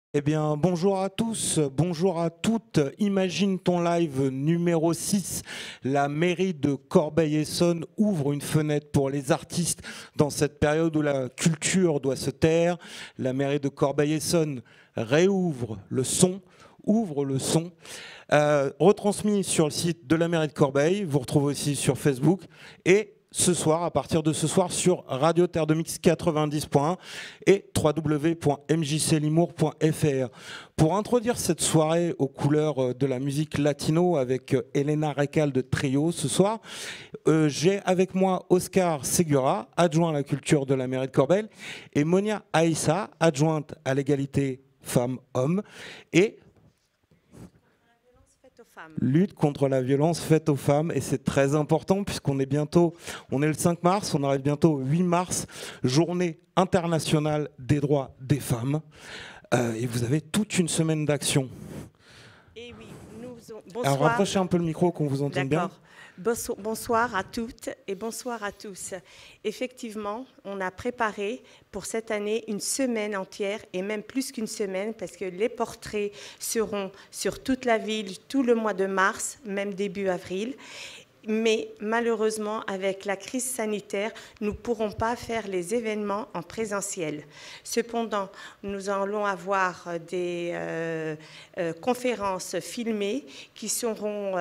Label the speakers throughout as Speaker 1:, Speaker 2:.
Speaker 1: Eh bien, bonjour à tous, bonjour à toutes. Imagine ton live numéro 6. La mairie de Corbeil-Essonnes ouvre une fenêtre pour les artistes dans cette période où la culture doit se taire. La mairie de Corbeil-Essonnes réouvre le son, ouvre le son. Retransmis sur le site de la mairie de Corbeil. Vous retrouvez aussi sur Facebook. Et ce soir, à partir de ce soir, sur Radio Terre de Mix 90.1 et www.mjclimour.fr. Pour introduire cette soirée aux couleurs de la musique latino avec Elena Recal de Trio ce soir, j'ai avec moi Oscar Segura, adjoint à la culture de la mairie de Corbeil, et Monia Aïssa, adjointe à l'égalité femmes-hommes, et lutte contre la violence faite aux femmes. Et c'est très important puisqu'on est bientôt, on est le 5 mars, on arrive bientôt au 8 mars, journée internationale des droits des femmes. Et vous avez toute une semaine d'action.
Speaker 2: Et oui, bonsoir.
Speaker 1: Alors rapprochez un peu le micro qu'on vous entende bien.
Speaker 2: Bonsoir à toutes et bonsoir à tous. Effectivement, on a préparé pour cette année une semaine entière et même plus qu'une semaine parce que les portraits seront sur toute la ville tout le mois de mars, même début avril. Mais malheureusement, avec la crise sanitaire, nous ne pourrons pas faire les événements en présentiel. Cependant, nous allons avoir des conférences filmées qui seront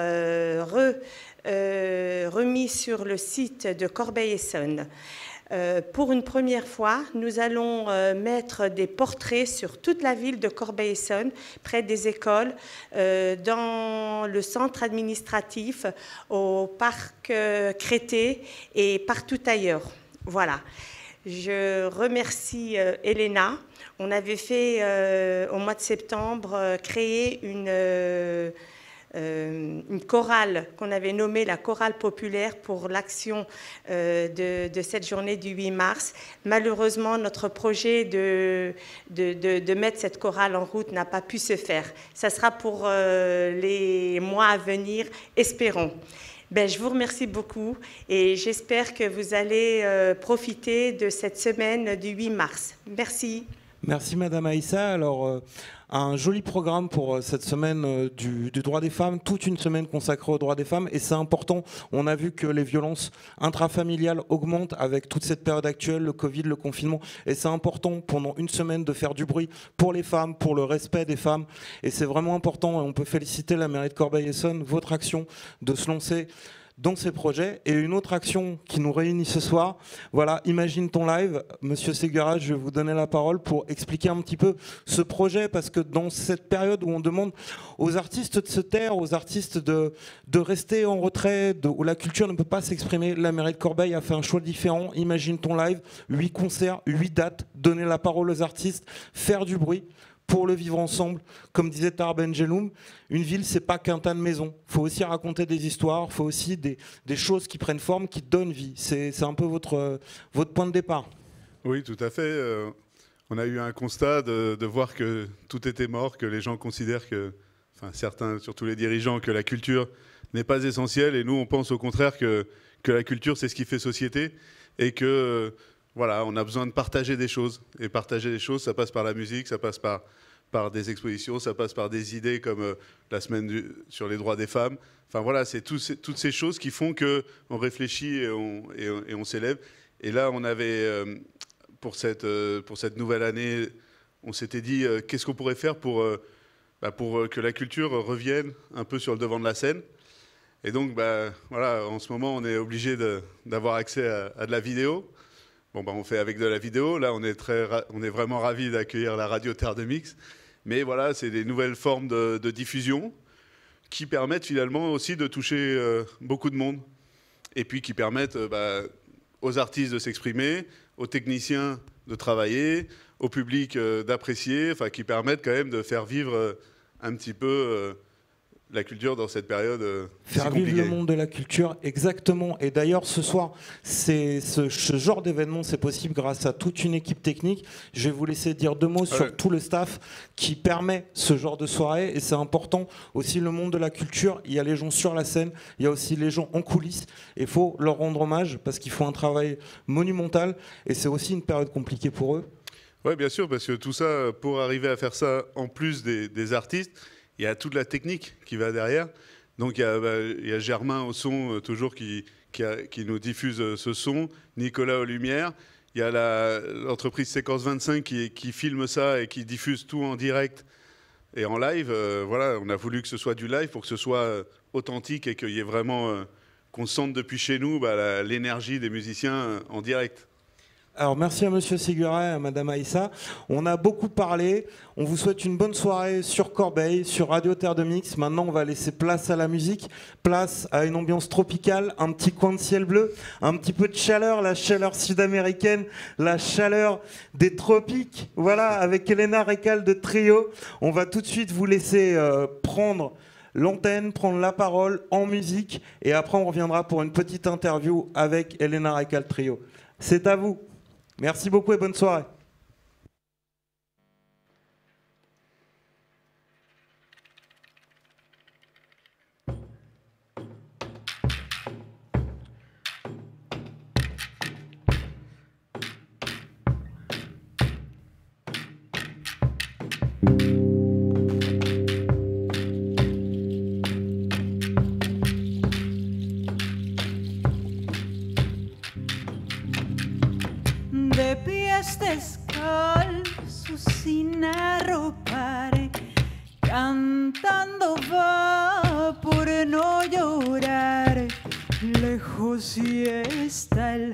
Speaker 2: remises sur le site de Corbeil-Essonnes. Pour une première fois, nous allons mettre des portraits sur toute la ville de Corbeil-Essonnes, près des écoles, dans le centre administratif, au parc Crété et partout ailleurs. Voilà. Je remercie Elena. On avait fait, au mois de septembre, créer une chorale qu'on avait nommée la chorale populaire pour l'action de cette journée du 8 mars. Malheureusement, notre projet de mettre cette chorale en route n'a pas pu se faire. Ça sera pour les mois à venir, espérons. Je vous remercie beaucoup et j'espère que vous allez profiter de cette semaine du 8 mars. Merci.
Speaker 1: Merci Madame Aïssa. Alors, un joli programme pour cette semaine du droit des femmes, toute une semaine consacrée aux droits des femmes. Et c'est important, on a vu que les violences intrafamiliales augmentent avec toute cette période actuelle, le Covid, le confinement. Et c'est important pendant une semaine de faire du bruit pour les femmes, pour le respect des femmes. Et c'est vraiment important. Et on peut féliciter la mairie de Corbeil-Essonnes, votre action de se lancer dans ces projets. Et une autre action qui nous réunit ce soir, voilà, Imagine ton live. Monsieur Segura, je vais vous donner la parole pour expliquer un petit peu ce projet, parce que dans cette période où on demande aux artistes de se taire, aux artistes de rester en retrait, où la culture ne peut pas s'exprimer, la mairie de Corbeil a fait un choix différent. Imagine ton live, 8 concerts, 8 dates, donner la parole aux artistes, faire du bruit pour le vivre ensemble. Comme disait Tahar Ben Jelloun, une ville, c'est pas qu'un tas de maisons. Il faut aussi raconter des histoires, il faut aussi des choses qui prennent forme, qui donnent vie. C'est un peu votre point de départ.
Speaker 3: Oui, tout à fait. On a eu un constat de voir que tout était mort, que les gens considèrent que, enfin certains, surtout les dirigeants, que la culture n'est pas essentielle. Et nous, on pense au contraire que la culture, c'est ce qui fait société et que voilà, on a besoin de partager des choses. Et partager des choses, ça passe par la musique, ça passe par des expositions, ça passe par des idées comme la semaine sur les droits des femmes. Enfin voilà, c'est toutes ces choses qui font qu'on réfléchit et on s'élève. Et là, on avait, pour cette nouvelle année, on s'était dit qu'est-ce qu'on pourrait faire pour que la culture revienne un peu sur le devant de la scène. Et donc, voilà, en ce moment, on est obligé d'avoir accès à de la vidéo. Bon, on fait avec de la vidéo. Là, on est vraiment ravis d'accueillir la radio Terre de Mix. Mais voilà, c'est des nouvelles formes de diffusion qui permettent finalement aussi de toucher beaucoup de monde. Et puis qui permettent aux artistes de s'exprimer, aux techniciens de travailler, au public d'apprécier, enfin qui permettent quand même de faire vivre un petit peu la culture dans cette période
Speaker 1: faire vivre le monde de la culture, exactement. Et d'ailleurs, ce soir, ce genre d'événement, c'est possible grâce à toute une équipe technique. Je vais vous laisser dire 2 mots sur tout le staff qui permet ce genre de soirée. Et c'est important aussi, le monde de la culture. Il y a les gens sur la scène, il y a aussi les gens en coulisses. Il faut leur rendre hommage parce qu'ils font un travail monumental. Et c'est aussi une période compliquée pour eux.
Speaker 3: Oui, bien sûr, parce que tout ça, pour arriver à faire ça, en plus des artistes, il y a toute la technique qui va derrière. Donc il y a Germain au son, toujours, qui nous diffuse ce son, Nicolas aux lumières. Il y a l'entreprise Séquence 25 qui filme ça et qui diffuse tout en direct et en live. Voilà, on a voulu que ce soit du live pour que ce soit authentique et qu'il y ait vraiment, qu'on sente depuis chez nous l'énergie des musiciens en direct.
Speaker 1: Alors merci à Monsieur Séguret et à Madame Aïssa. On a beaucoup parlé. On vous souhaite une bonne soirée sur Corbeil, sur Radio Terre de Mix. Maintenant, on va laisser place à la musique, place à une ambiance tropicale, un petit coin de ciel bleu, un petit peu de chaleur, la chaleur sud-américaine, la chaleur des tropiques. Voilà, avec Elena Recal de Trio. On va tout de suite vous laisser prendre l'antenne, prendre la parole en musique. Et après, on reviendra pour une petite interview avec Elena Recal Trio. C'est à vous. Merci beaucoup et bonne soirée.
Speaker 4: De pies descalzos sin arropar, cantando va por no llorar. Lejos y está el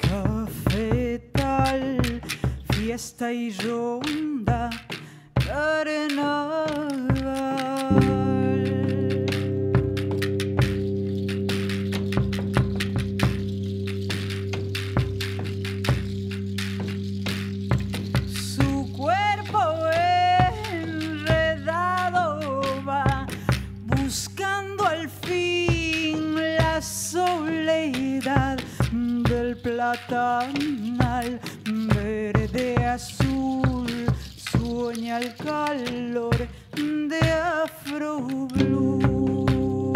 Speaker 4: cafetal, fiesta y ronda, carnaval. Platanal, verde, azul, sueña el calor de Afro Blue.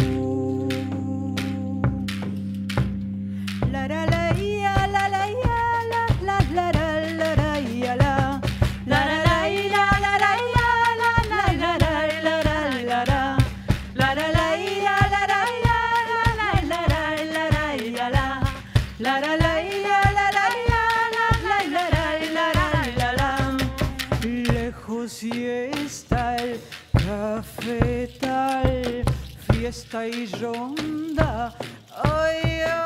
Speaker 4: La la la ya, la la ya, la la la la la ya, la la la la ya, la la ya, la la la la la la la la la ya, la la ya, la la la la ya, la la la. Si está el cafetal, fiesta y ronda, ay, ay, ay.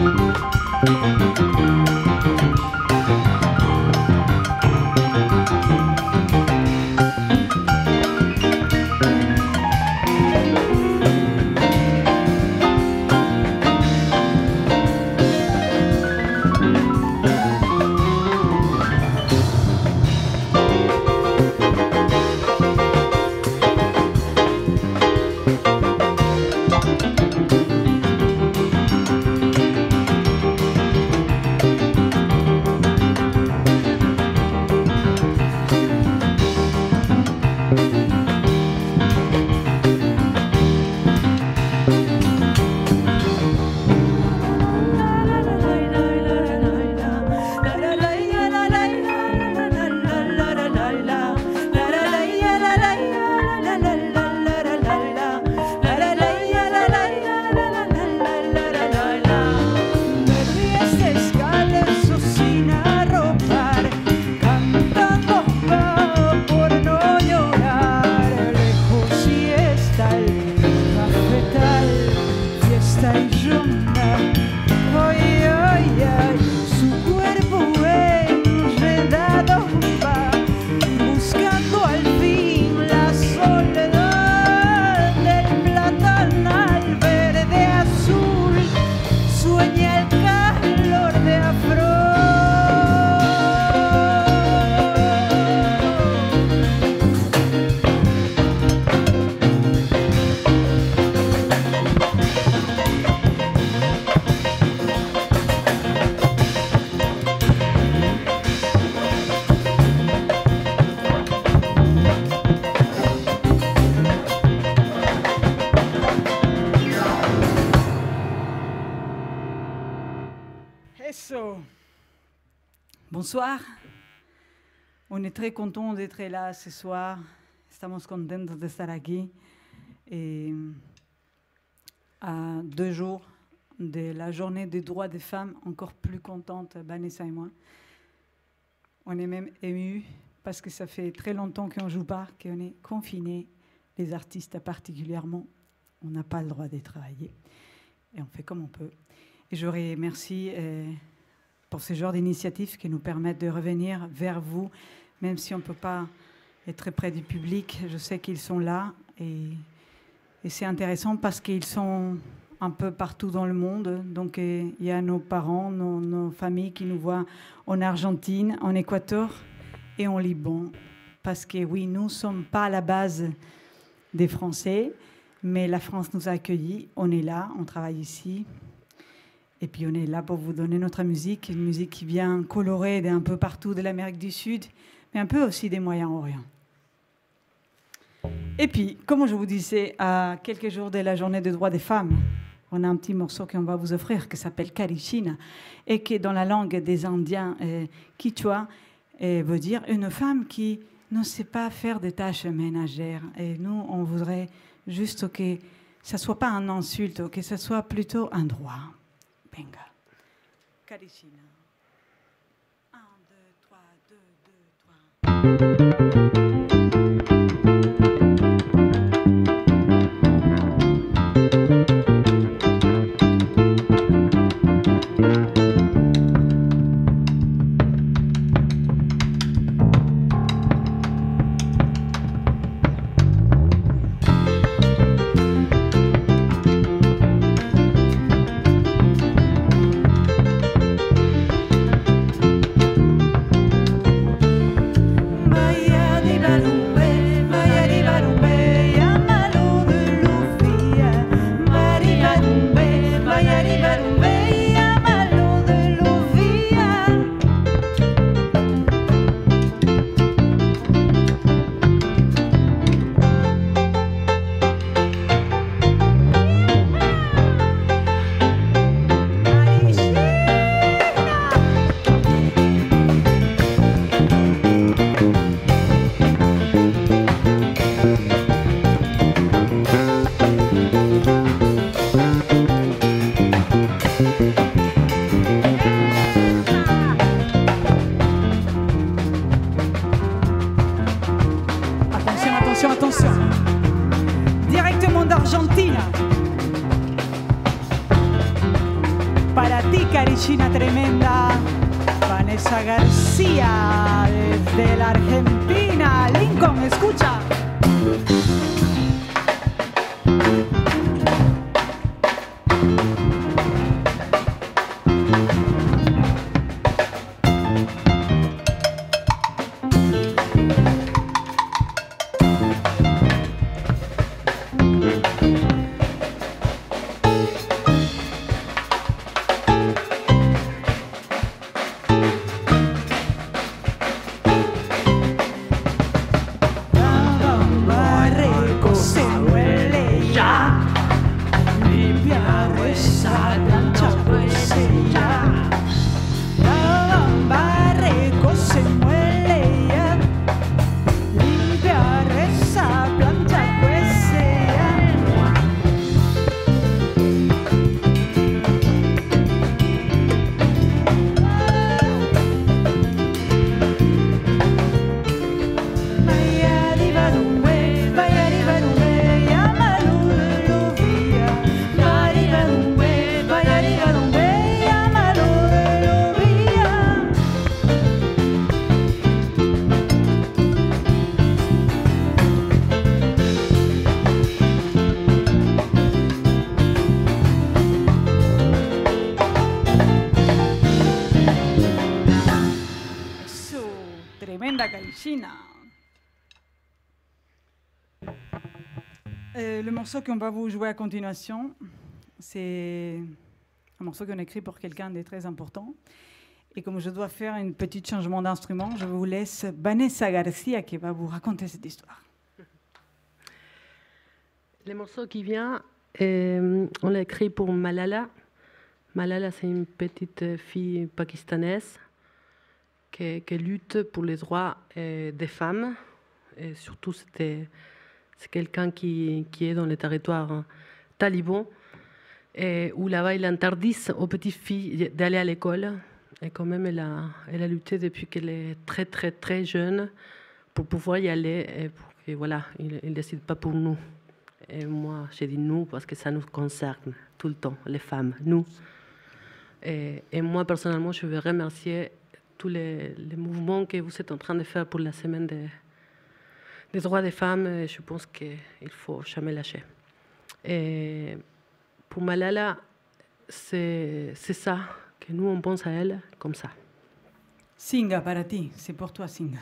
Speaker 4: Bonsoir. On est très content d'être là ce soir. Estamos contentos de estar aquí. Et à 2 jours de la journée des droits des femmes, encore plus contente, Vanessa et moi. On est même émus parce que ça fait très longtemps qu'on ne joue pas, qu'on est confinés, les artistes particulièrement. On n'a pas le droit de travailler et on fait comme on peut. Et je remercie pour ce genre d'initiatives qui nous permettent de revenir vers vous, même si on ne peut pas être très près du public. Je sais qu'ils sont là et c'est intéressant parce qu'ils sont un peu partout dans le monde. Donc il y a nos parents, nos familles qui nous voient en Argentine, en Équateur et en Liban. Parce que oui, nous ne sommes pas à la base des Français, mais la France nous a accueillis. On est là, on travaille ici. Et puis on est là pour vous donner notre musique, une musique qui vient colorée d'un peu partout de l'Amérique du Sud, mais un peu aussi des Moyen-Orient. Et puis, comme je vous disais, à quelques jours de la journée des droits des femmes, on a un petit morceau qu'on va vous offrir qui s'appelle Carichina et qui, dans la langue des Indiens Quichua, veut dire une femme qui ne sait pas faire des tâches ménagères. Et nous, on voudrait juste que ça ne soit pas un insulte, que ça soit plutôt un droit. Venga. Carichina. 1, 2, 3, 2, 2, 3.
Speaker 5: Vaya
Speaker 4: para ti, Carillina tremenda. Vanessa García, desde la Argentina. Lincoln, escucha. Le morceau qu'on va vous jouer à continuation, c'est un morceau qu'on a écrit pour quelqu'un de très important. Et comme je dois faire un petit changement d'instrument, je vous laisse Vanessa Garcia qui va vous raconter cette histoire.
Speaker 5: Le morceau qui vient, on l'a écrit pour Malala. Malala, c'est une petite fille pakistanaise qui lutte pour les droits des femmes. Et surtout, c'est quelqu'un qui est dans les territoires talibans, où là-bas, ils interdisent aux petites filles d'aller à l'école. Et quand même, elle a lutté depuis qu'elle est très, très, très jeune pour pouvoir y aller. Et pour que, voilà, ils ne décident pas pour nous. Et moi, j'ai dit nous parce que ça nous concerne tout le temps, les femmes, nous. Et moi, personnellement, je veux remercier tous les mouvements que vous êtes en train de faire pour la semaine des droits des femmes. Et je pense qu'il ne faut jamais lâcher. Et pour Malala, c'est ça, que nous, on pense à elle comme ça.
Speaker 4: Singa, para ti, c'est pour toi, Singa.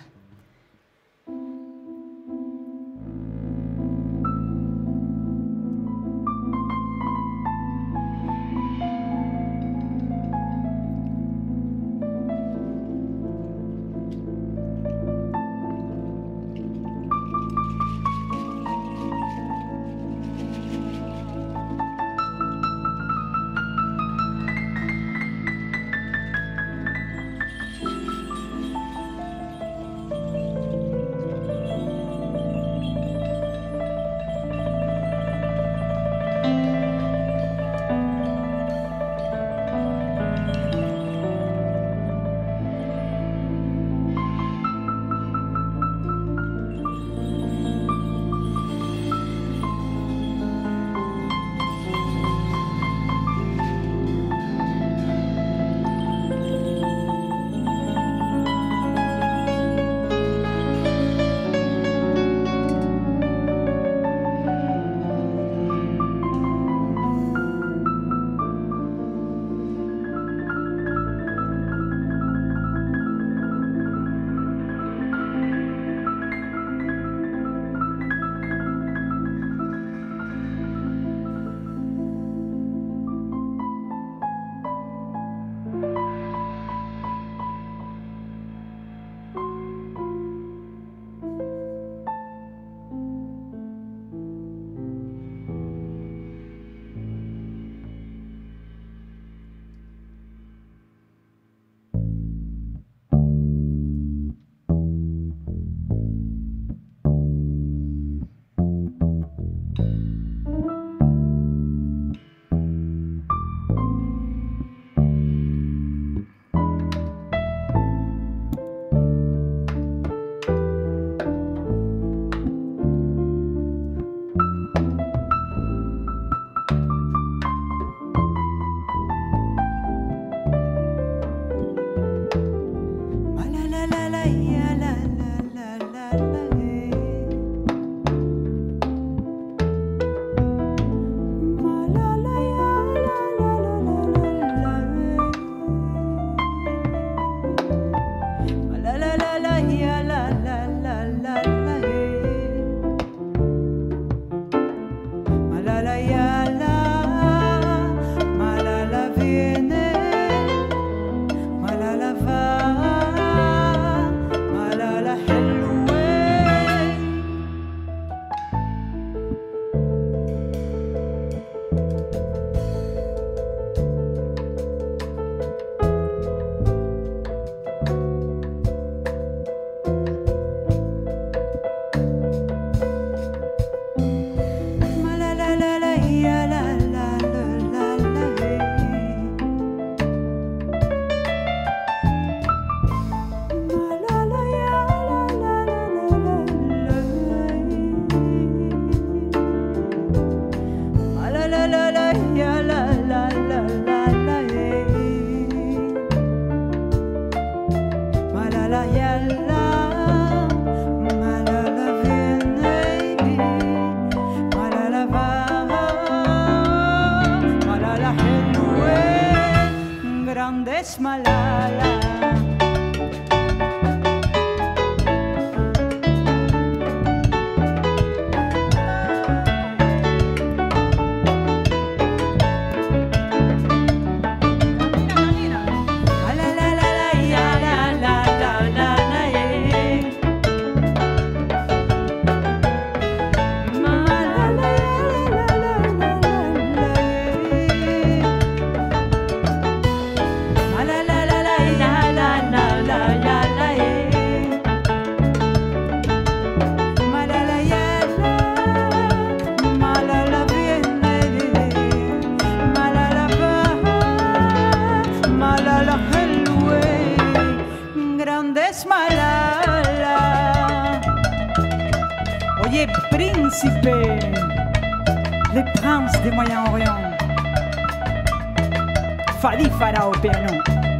Speaker 4: grandes Malala. Príncipe, le prince du Moyen-Orient, Fadi Farah au piano.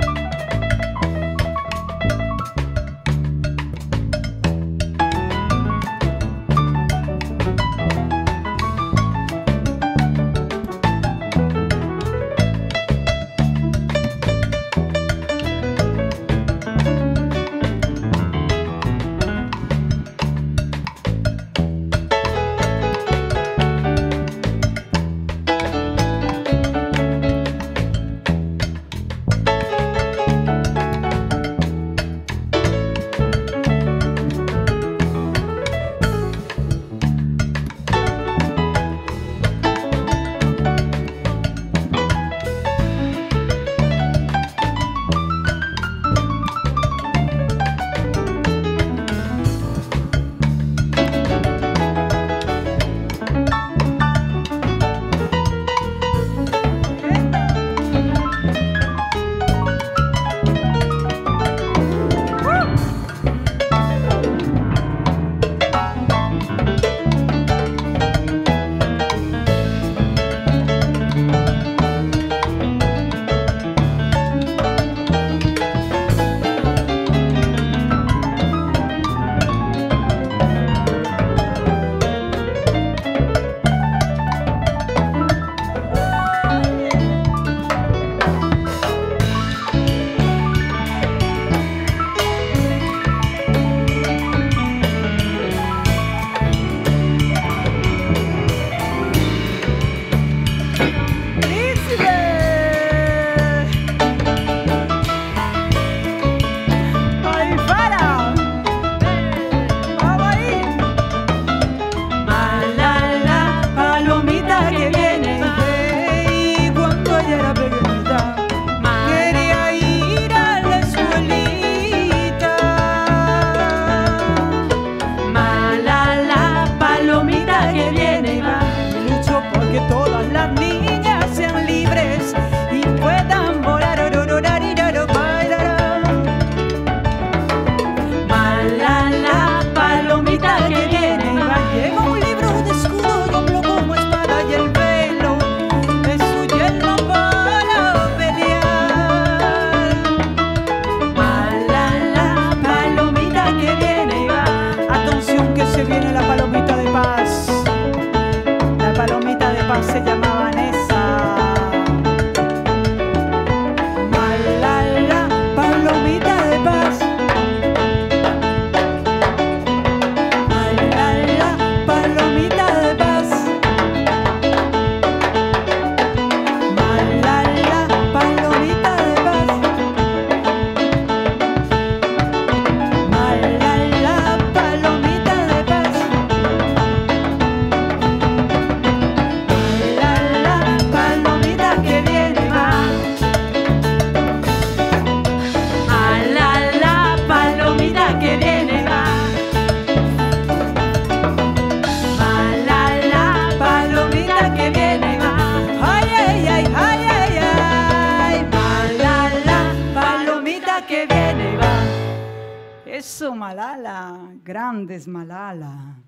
Speaker 4: Eso, Malala, grandes Malala.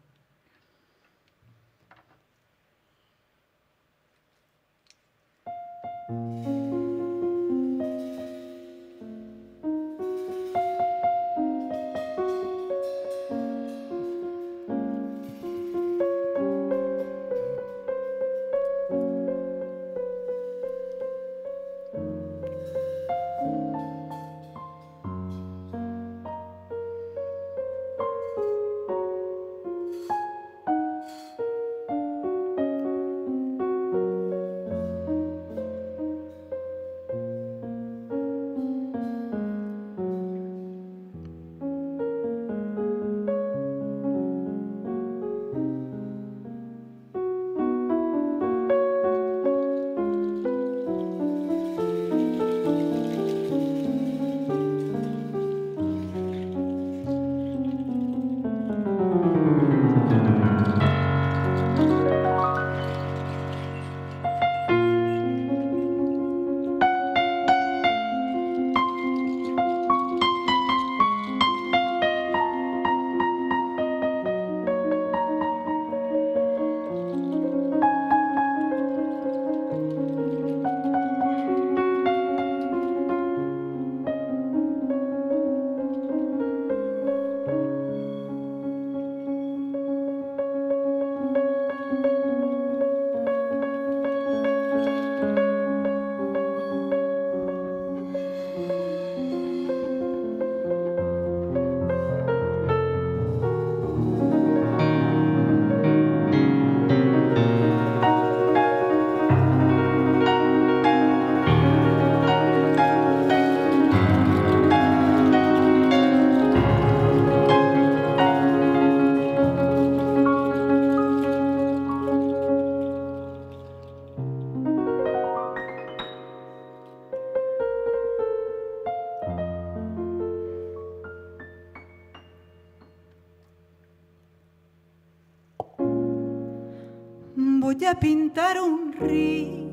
Speaker 4: Voy a pintar un río,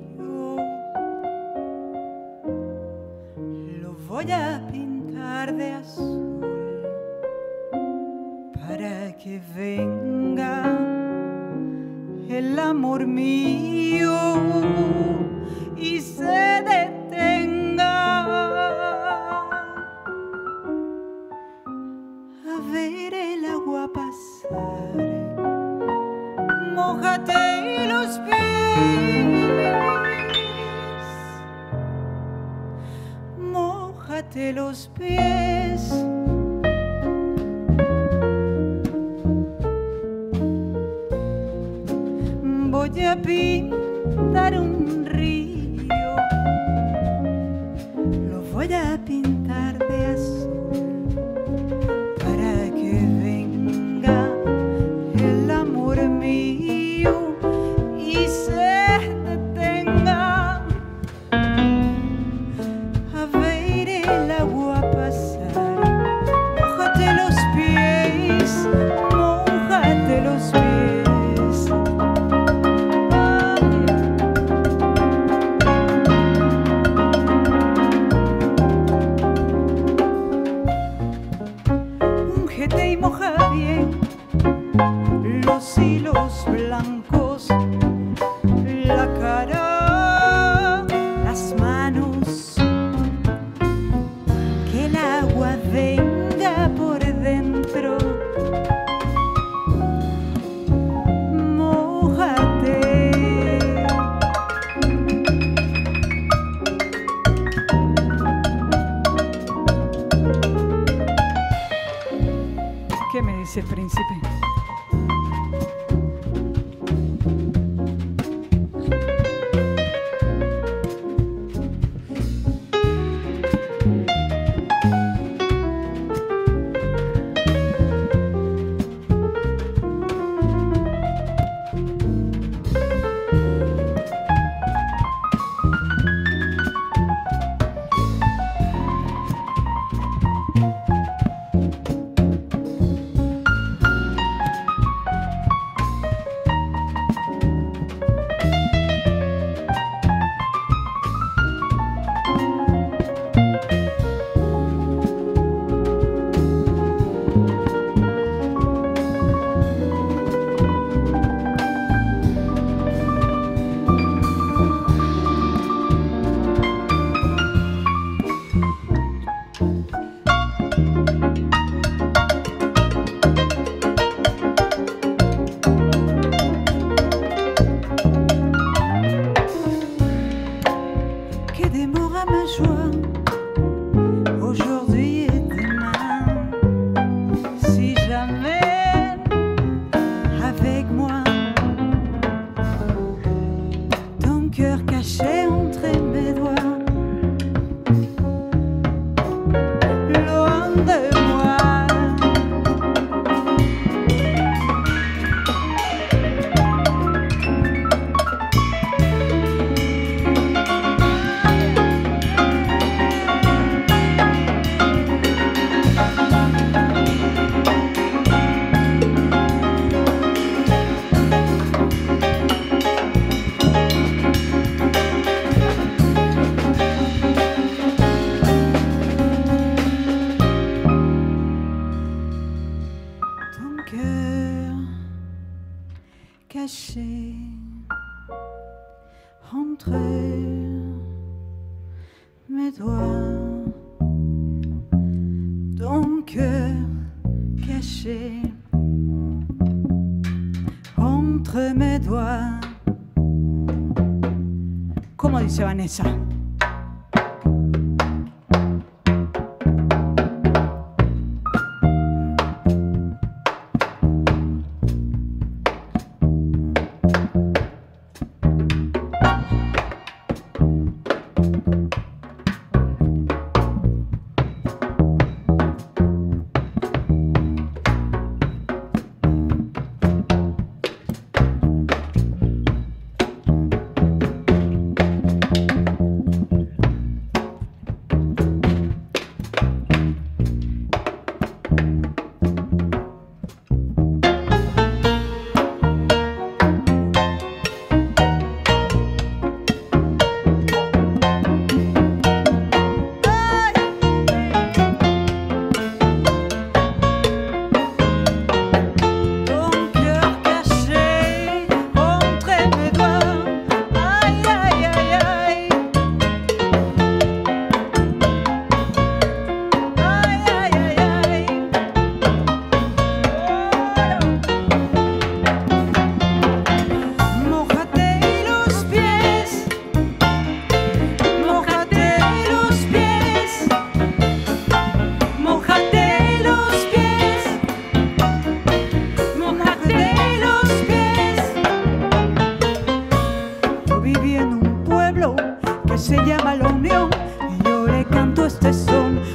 Speaker 4: lo voy a pintar de azul para que venga el amor mío y se detenga a ver el agua pasar. Mójate los pies, mójate los pies. Voy a pintar un río, lo voy a pintar de azul para que venga el amor mío y se detenga a ver el agua pasar. Mójate los pies, mójate los pies. Úngete y moja bien los hilos blancos, la cara, las manos, que el agua venga por dentro. Mójate. ¿Qué me dice, príncipe? Que démora ma joie aujourd'hui et demain. Si jamais avec moi ton cœur caché entre mes doigts, loin de moi. Ton cœur caché entre mes doigts, ton cœur caché entre mes doigts. ¿Cómo dice Vanessa?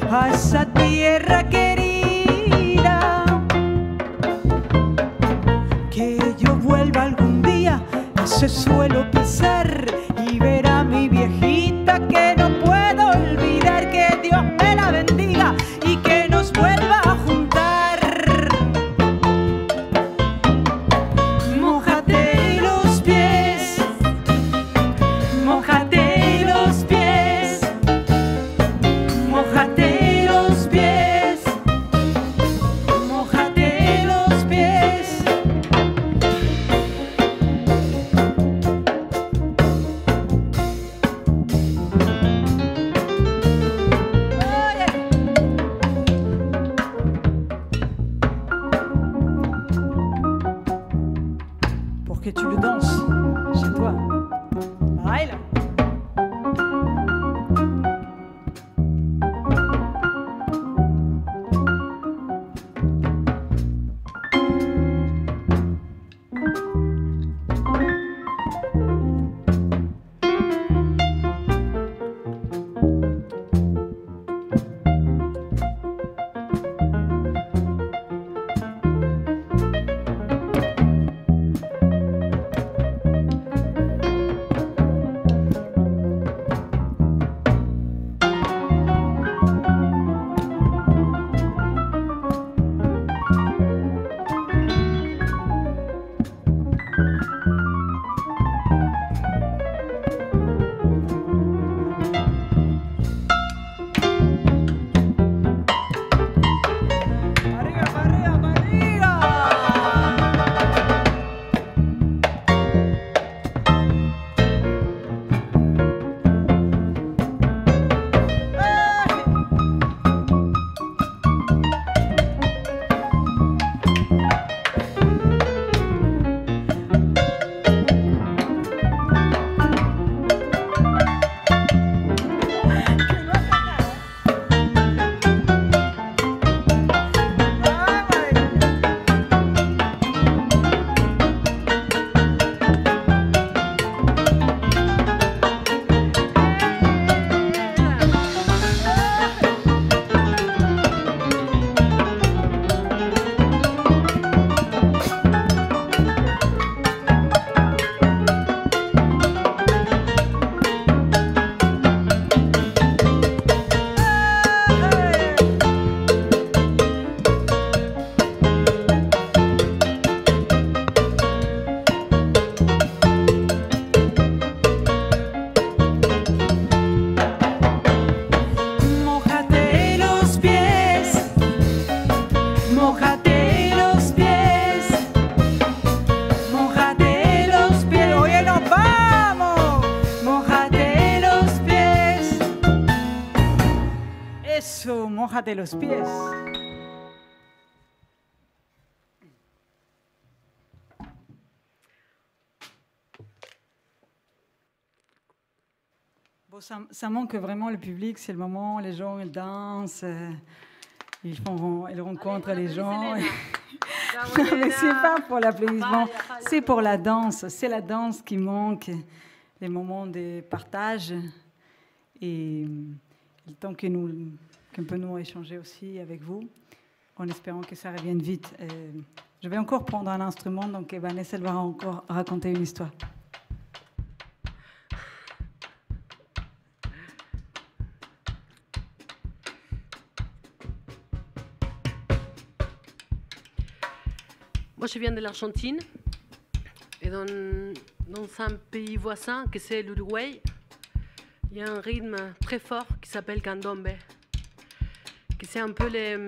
Speaker 4: a esa tierra querida. Que yo vuelva algún día a ese suelo pisar y ver a mi viejita que no puedo olvidar. Que Dios me la bendiga y que nos vuelva a juntar. Mójate los pies, mójate los pies, mójate los pies, mójate los pies. Pour que tu le danses chez toi. Baila. Arriba, para arriba, para arriba. Mójate los pies, mójate los pies, mójate los pies. Oye, nos vamos. Mójate los pies. Eso, mójate los pies. Bon, ça manque vraiment le public, c'est le moment, les gens ils dansent, ils rencontrent les gens. Non, mais c'est pas pour l'applaudissement, c'est pour la danse. C'est la danse qui manque, les moments de partage et le temps qu'on peut nous échanger aussi avec vous, en espérant que ça revienne vite. Je vais encore prendre un instrument, donc Vanessa elle va encore raconter une histoire.
Speaker 5: Moi, je viens de l'Argentine et dans un pays voisin, que c'est l'Uruguay, il y a un rythme très fort qui s'appelle candombe, que c'est un peu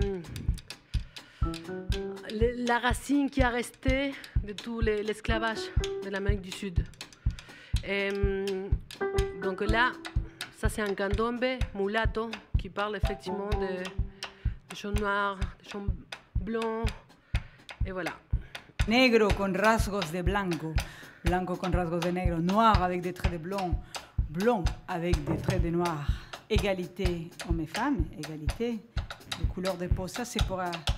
Speaker 5: la racine qui a resté de tout l'esclavage de l'Amérique du Sud. Et donc là, ça c'est un candombe mulatto qui parle effectivement de gens noirs, de gens blancs, et voilà.
Speaker 4: Negro con rasgos de blanco, blanco con rasgos de negro, noir avec des traits de blanc, blanc avec des traits de noir. Égalité hommes et femmes, égalité de couleur de peau. Ça, c'est pour...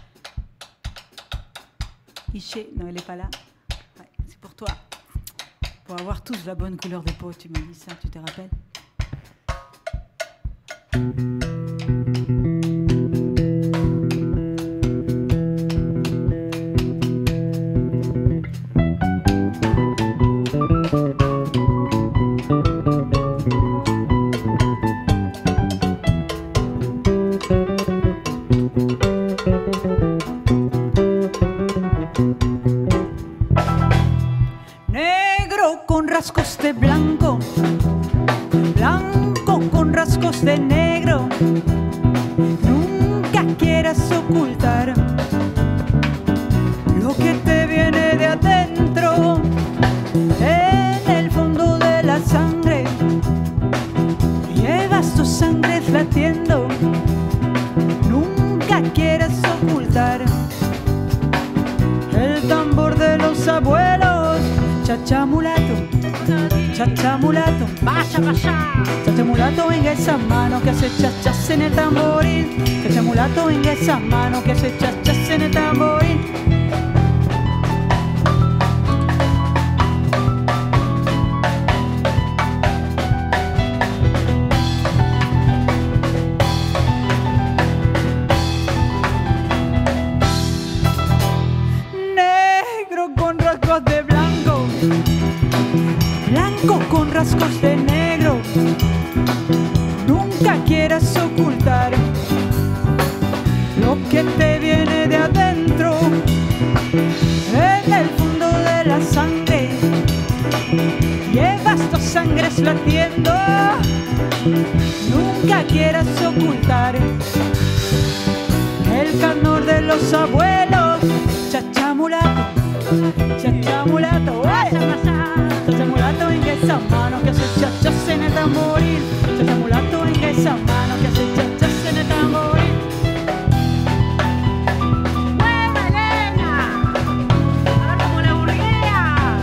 Speaker 4: Iché, non, elle n'est pas là. Ouais, c'est pour toi. Pour avoir tous la bonne couleur de peau, tu m'as dit ça, tu te rappelles? Negro con rasgos de blanco, blanco con rasgos de negro. Nunca quieras ocultar lo que te viene de adentro, en el fondo de la sangre. Llevas tu sangre latiendo, nunca quieras ocultar el tambor de los abuelos. Chachamulato, chachamulato,
Speaker 5: Vaya, vaya.
Speaker 4: chachamulato, venga esa mano que hace chachas en el tamboril. Chachamulato, venga esa mano que hace chachas en el tamboril. Negro con rasgos de blanco, blanco con rasgos de negro. Nunca quieras ocultar lo que te viene de adentro, en el fondo de la sangre. Llevas tus sangres latiendo, nunca quieras ocultar el candor de los abuelos. Chachamulato, chachamulato, chachamulato, venga esa mano que hace chachas en el tamboril. Chachamulato, venga esa mano que hace chachas en el tamboril.
Speaker 5: ¡Mueva, Elena! Ahora como la burguera.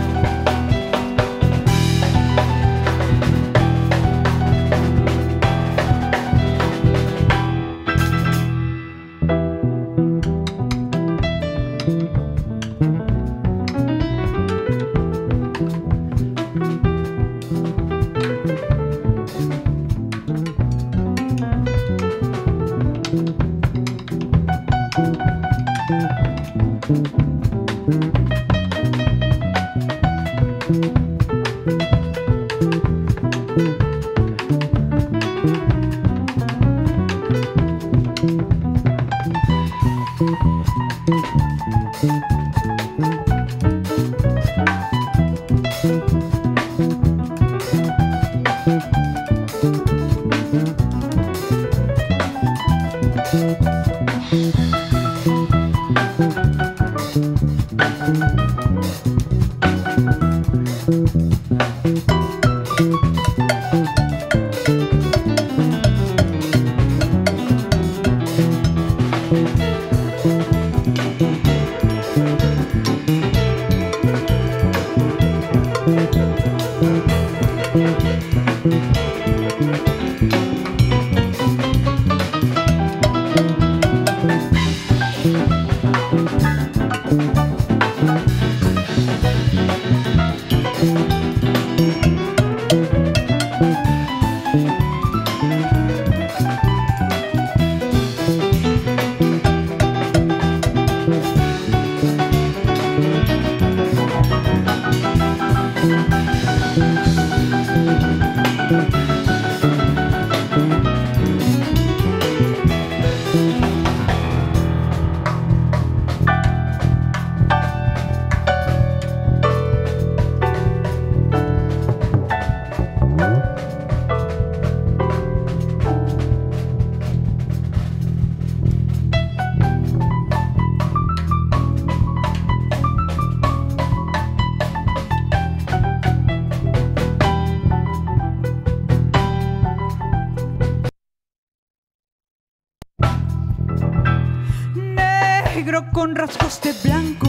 Speaker 4: Negro con rasgos de blanco,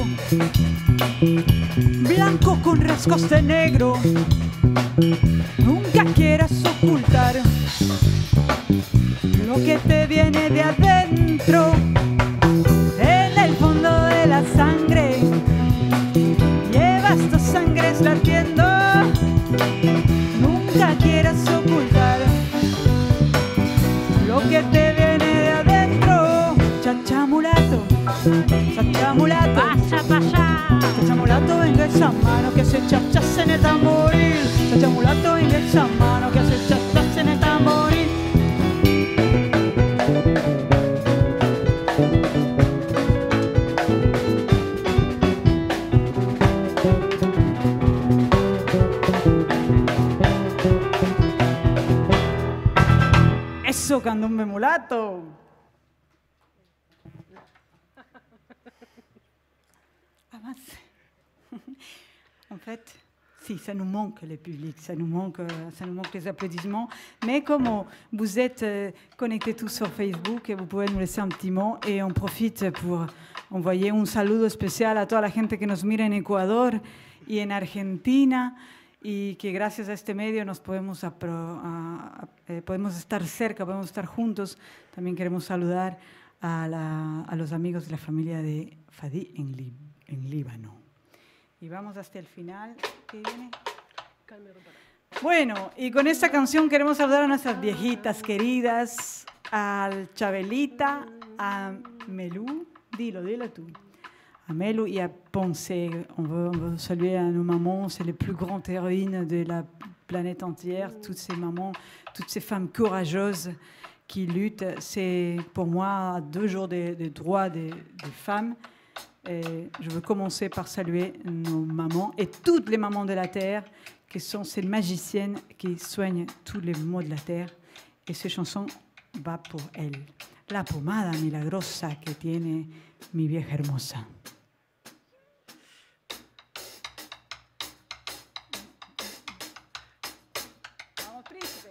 Speaker 4: blanco con rasgos de negro. Nunca quieras ocultar lo que te viene de adentro, en el fondo de la sangre. Llevas tus sangres latiendo, nunca quieras ocultar lo que te viene de adentro. Chachamulato, chachamulato,
Speaker 5: Vaya, vaya.
Speaker 4: chachamulato, venga esa mano que hace chachas en el tamboril. Chachamulato, venga esa mano que hace chachas en el tamboril. candombe mulato. Avance. En fait, si, ça nous manque le public, ça nous manque les applaudissements. Mais comme vous êtes connectés tous sur Facebook, vous pouvez nous laisser un petit mot et on profite pour envoyer un saludo especial a toda la gente que nos mira en Ecuador y en Argentina y que gracias a este medio nos podemos estar cerca, podemos estar juntos. También queremos saludar a los amigos de la familia de Fadi en Líbano. Y vamos hasta el final. ¿Qué viene? Bueno, y con esta canción queremos saludar a nuestras viejitas queridas, al Chabelita, a Melou, dilo tú, a Melou et à Pensée. On veut saluer à nos mamans, c'est les plus grandes héroïnes de la planète entière, toutes ces mamans, toutes ces femmes courageuses qui luttent. C'est pour moi 2 jours des droits des femmes. Et je veux commencer par saluer nos mamans et toutes les mamans de la Terre, qui sont ces magiciennes qui soignent tous les maux de la Terre. Et cette chanson va pour elles. La pomada milagrosa que tiene mi vieja hermosa. Vamos, príncipe.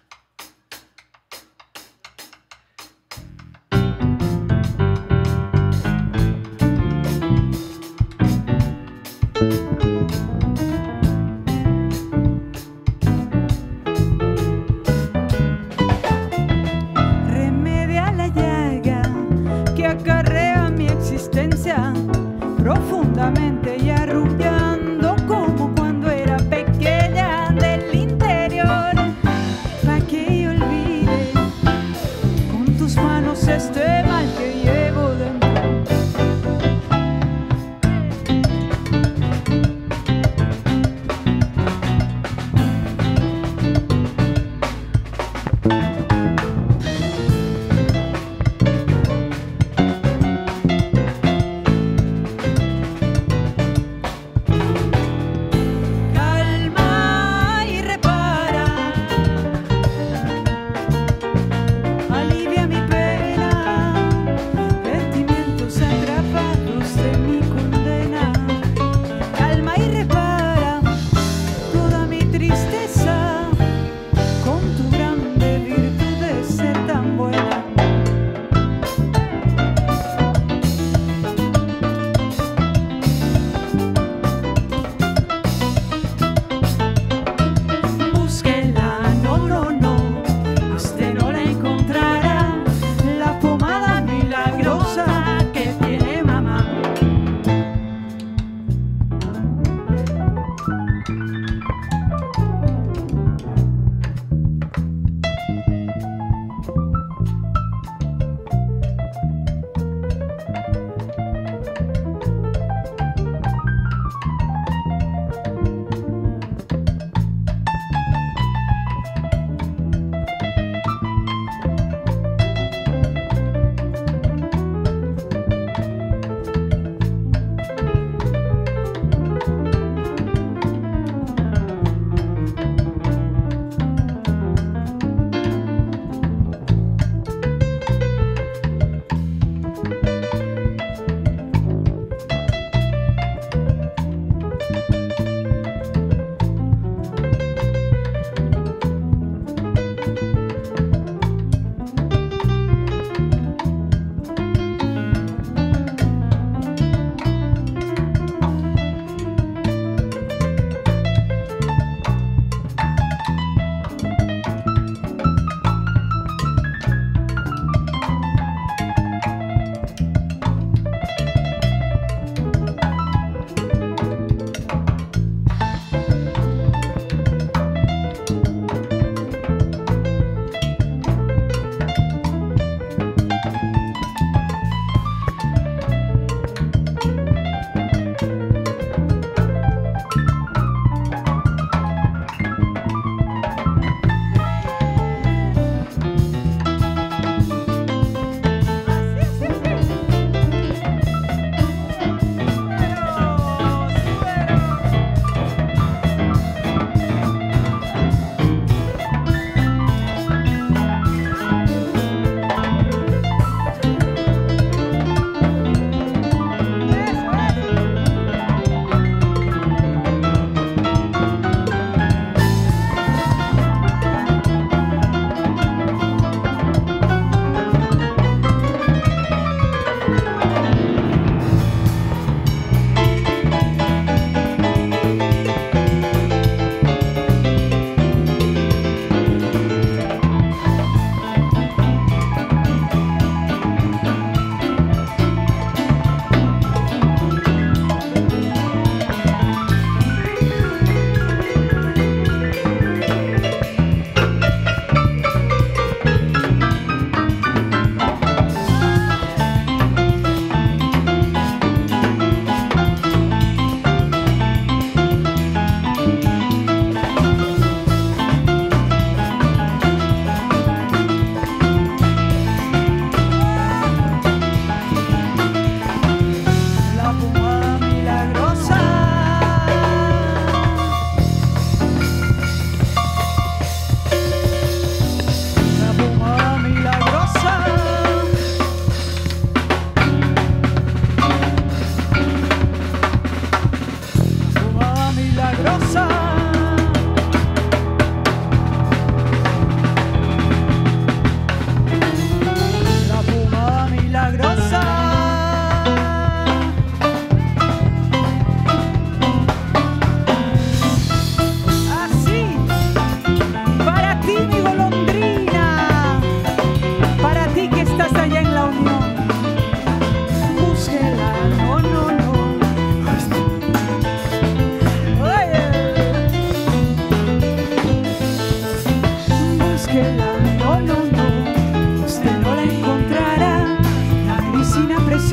Speaker 4: Remedia la llaga que acarrea mi existencia profundamente y arrullando como cuando era pequeña del interior, pa' que yo olvide con tus manos este mal que llevo dentro. Calma y repara, alivia mi pena,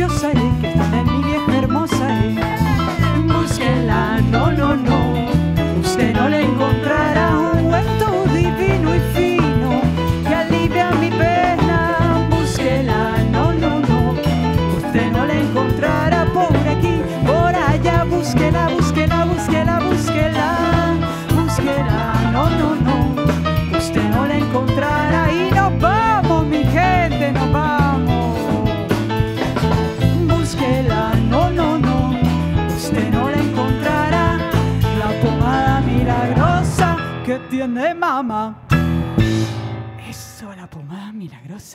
Speaker 4: preciosa, que está en mi vieja hermosa. Búsquela, no, no, no, usted no le encontrará un ungüento divino y fino que alivia mi pena. Búsquela, no, no, no, usted no la encontrará por aquí, por allá. Búsquela, búsquela, búsquela, búsquela, búsquela, no, no, no, usted no la encontrará. Y nos vamos, mi gente, nos vamos. Búsquela, no, no, no, usted no la encontrará. La pomada milagrosa que tiene mamá. Eso, la pomada milagrosa.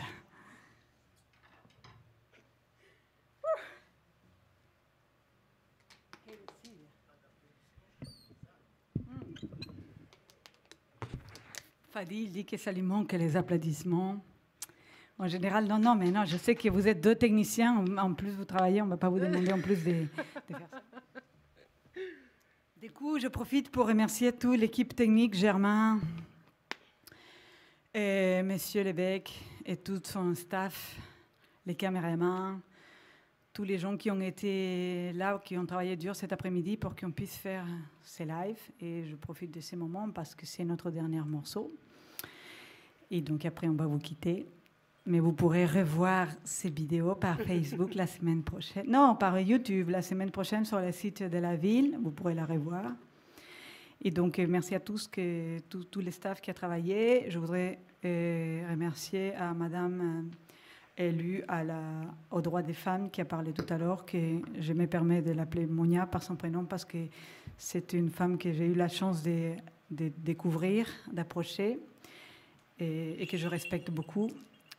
Speaker 4: Fadi dit que ça lui manque les applaudissements. En général, non, non, mais non, je sais que vous êtes deux techniciens. En plus, vous travaillez, on ne va pas vous demander en plus de faire ça. Du coup, je profite pour remercier toute l'équipe technique, Germain, et Monsieur Lévesque et tout son staff, les caméramans, tous les gens qui ont été là, qui ont travaillé dur cet après-midi pour qu'on puisse faire ces lives. Et je profite de ces moments parce que c'est notre dernier morceau. Et donc après, on va vous quitter. Mais vous pourrez revoir ces vidéos par Facebook la semaine prochaine. Non, par YouTube la semaine prochaine sur le site de la ville. Vous pourrez la revoir. Et donc, merci à tous, tous les staffs qui ont travaillé. Je voudrais remercier à Madame élue aux droits des femmes qui a parlé tout à l'heure, que je me permets de l'appeler Monia par son prénom parce que c'est une femme que j'ai eu la chance de découvrir, d'approcher et que je respecte beaucoup.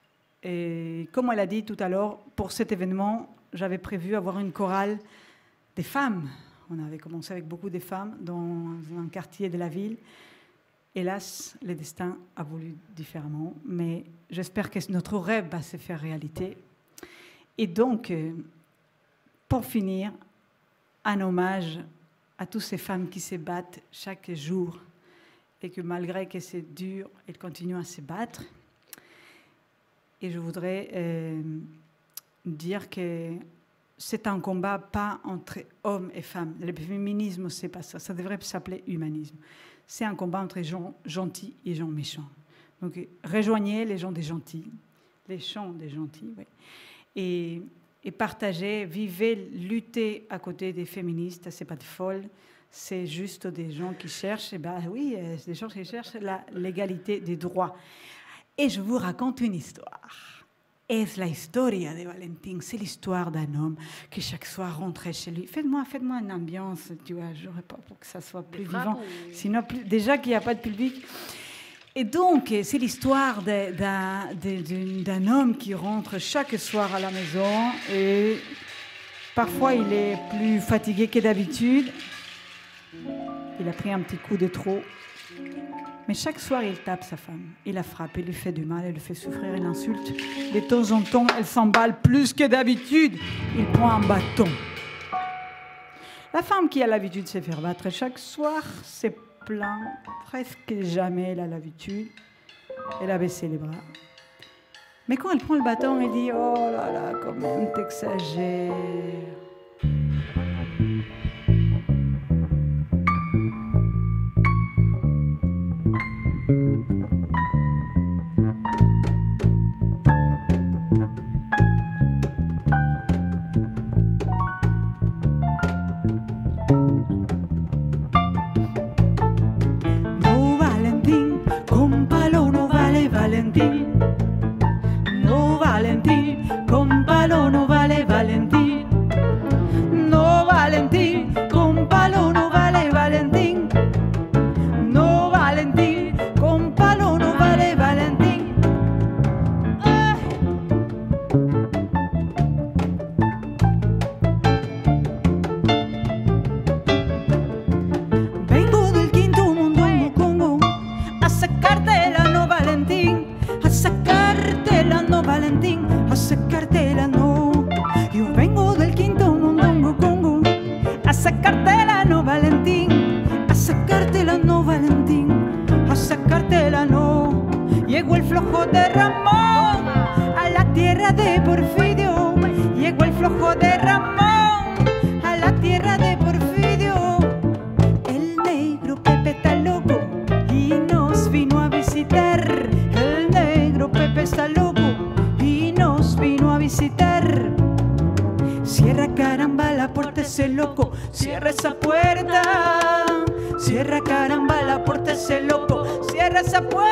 Speaker 4: Et comme elle a dit tout à l'heure, pour cet événement, j'avais prévu avoir une chorale des femmes. On avait commencé avec beaucoup de femmes dans un quartier de la ville. Hélas, le destin a voulu différemment, mais j'espère que notre rêve va se faire réalité. Et donc, pour finir, un hommage à toutes ces femmes qui se battent chaque jour et que malgré que c'est dur, elles continuent à se battre. Et je voudrais dire que c'est un combat pas entre hommes et femmes. Le féminisme, c'est pas ça. Ça devrait s'appeler humanisme. C'est un combat entre gens gentils et gens méchants. Donc, rejoignez les gens des gentils, les gens des gentils, oui. Et partagez, vivez, luttez à côté des féministes. C'est pas de folles, c'est juste des gens qui cherchent, et ben oui, des gens qui cherchent l'égalité des droits. Et je vous raconte une histoire. Es la historia de Valentin. C'est l'histoire d'un homme qui chaque soir rentrait chez lui. Faites-moi une ambiance, tu vois, j'aurais pas pour que ça soit plus vivant. Sinon, déjà qu'il n'y a pas de public. Et donc, c'est l'histoire d'un homme qui rentre chaque soir à la maison et parfois il est plus fatigué que d'habitude. Il a pris un petit coup de trop. Mais chaque soir, il tape sa femme. Il la frappe, il lui fait du mal, il le fait souffrir, il l'insulte. De temps en temps, elle s'emballe plus que d'habitude. Il prend un bâton. La femme qui a l'habitude de se faire battre chaque soir se plaint presque jamais. Elle a l'habitude. Elle a baissé les bras. Mais quand elle prend le bâton, elle dit « Oh là là, quand même, t'exagères ». No, Valentín, con palo no vale Valentín. No, Valentín, con palo no vale Valentín. No, Valentín, con palo no vale Valentín. Vengo del quinto mundo Congo a sacártela, no Valentín. A sacártela, no Valentín, a sacártela, no. Yo vengo del quinto mundo Congo a sacártela, no Valentín, a sacártela, no Valentín, a sacártela, no. Llegó el flojo de Ramón a la tierra de Porfirio, llegó el flojo flojo de Ramón, a la tierra de Porfirio. El negro Pepe está loco y nos vino a visitar. El negro Pepe está loco y nos vino a visitar. Cierra caramba la puerta ese loco, cierra esa puerta. Cierra caramba la puerta ese loco, cierra esa puerta.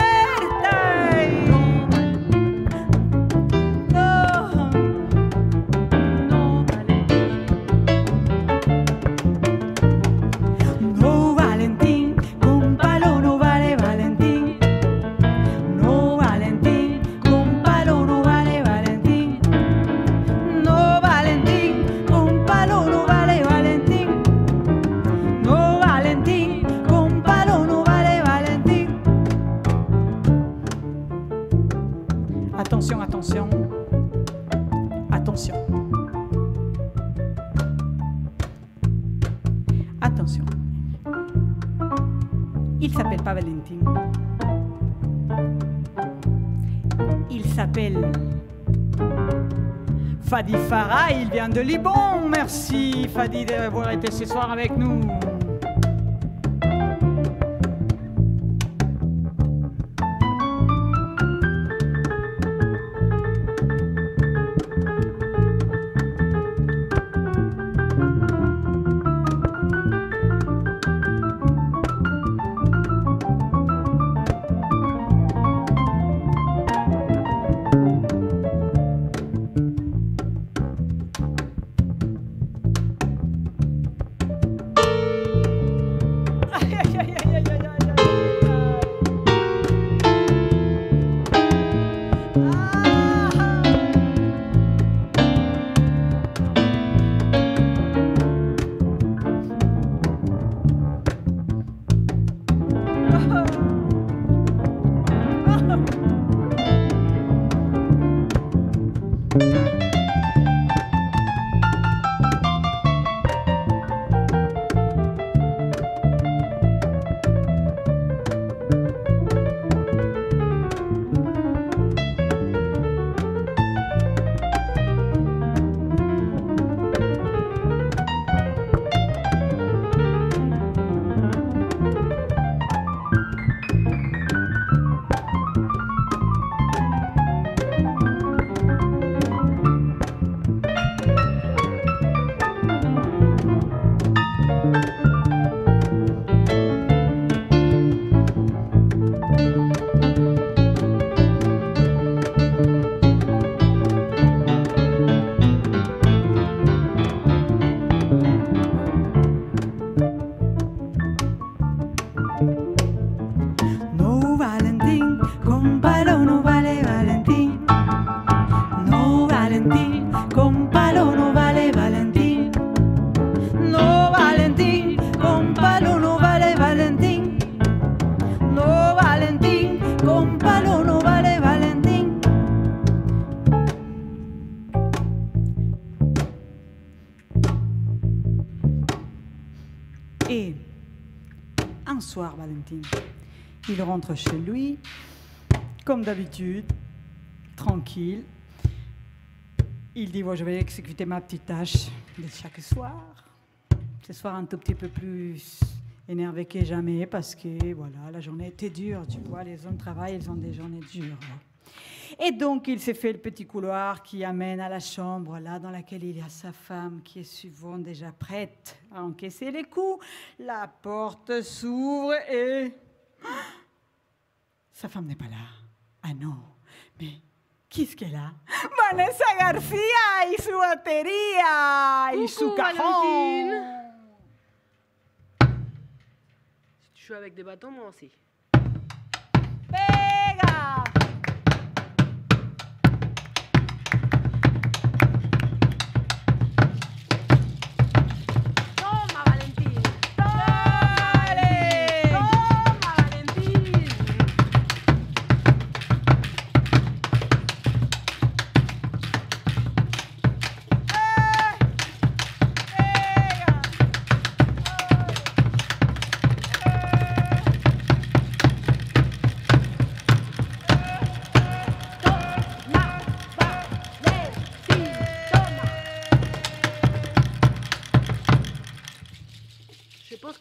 Speaker 4: No, Valentín, con palo no vale Valentín. No, Valentín, con palo no vale Valentín. No, Valentín, con palo no vale Valentín. No, Valentín, con palo no vale Valentín. Attention, attention. Attention. Attention. Il s'appelle pas Valentin. Il s'appelle Fadi Farah. Il vient de Liban. Merci Fadi d'avoir été ce soir avec nous. Et un soir, Valentin, il rentre chez lui, comme d'habitude, tranquille. Il dit, bon, je vais exécuter ma petite tâche de chaque soir. Ce soir, un tout petit peu plus énervé que jamais parce que, voilà, la journée était dure. Tu vois, les hommes travaillent, ils ont des journées dures. Et donc, il s'est fait le petit couloir qui amène à la chambre, là, dans laquelle il y a sa femme, qui est souvent déjà prête à encaisser les coups. La porte s'ouvre et... Sa femme n'est pas là. Ah non, mais qu'est-ce qu'elle a? Vanessa Garcia et su batería et su cajón.
Speaker 5: Si tu joues avec des bâtons, moi aussi.
Speaker 4: Pega!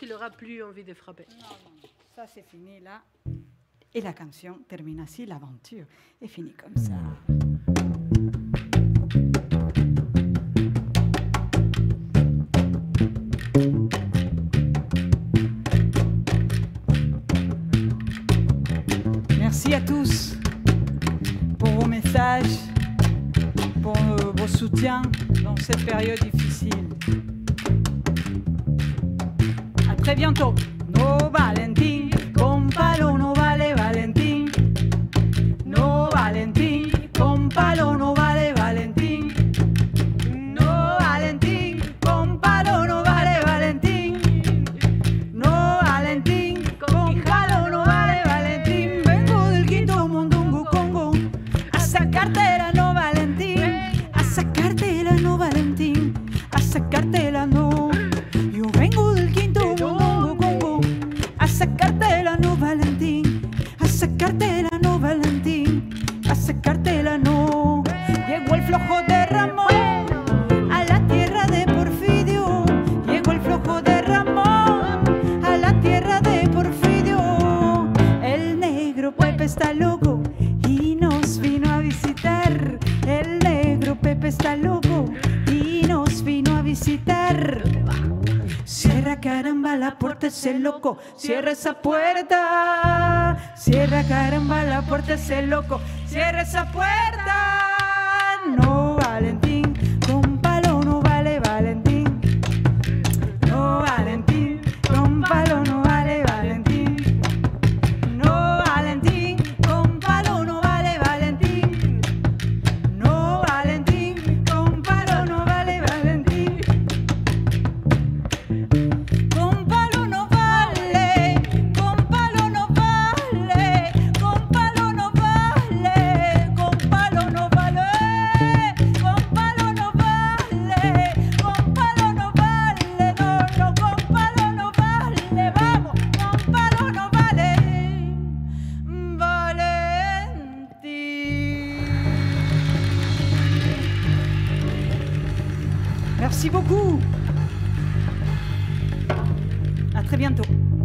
Speaker 5: il n'aura plus envie de frapper.
Speaker 4: Non, non, ça c'est fini là. Et la canción termine ainsi, l'aventure est finie comme ça. Merci à tous pour vos messages, pour vos soutiens dans cette période difficile. À très bientôt. No Valentín, con palo no vale Valentín. No Valentín, con palo no vale Valentín. No Valentín, con palo no vale Valentín. No Valentín, con palo no vale Valentín. Vengo del quinto mondongo Congo a sacarte la no Valentín, a sacarte la no Valentín, a sacarte la no. Yo vengo del quinto mondongo Congo a sacarte la no Valentín, a sacarte la no Valentín, a sacarte la no. Llegó el flojo de Ramón a la tierra de Porfirio. Llegó el flojo de Ramón a la tierra de Porfirio. El negro Pepe está loco y nos vino a visitar. El negro Pepe está loco y nos vino a visitar. Cierra caramba la puerta ese loco, cierra esa puerta. Cierra caramba la puerta ese loco, cierra esa puerta. No Valentín, con palo no vale Valentín. No Valentín, con palo no vale Valentín. No Valentín, con palo no vale Valentín. No Valentín, con palo no vale Valentín. Con palo no vale, con palo no vale, con palo no vale, con palo no vale, con palo no vale, con palo no vale, no, no, con palo no vale, vamos, con palo no vale, Valentín. Merci beaucoup. À très bientôt.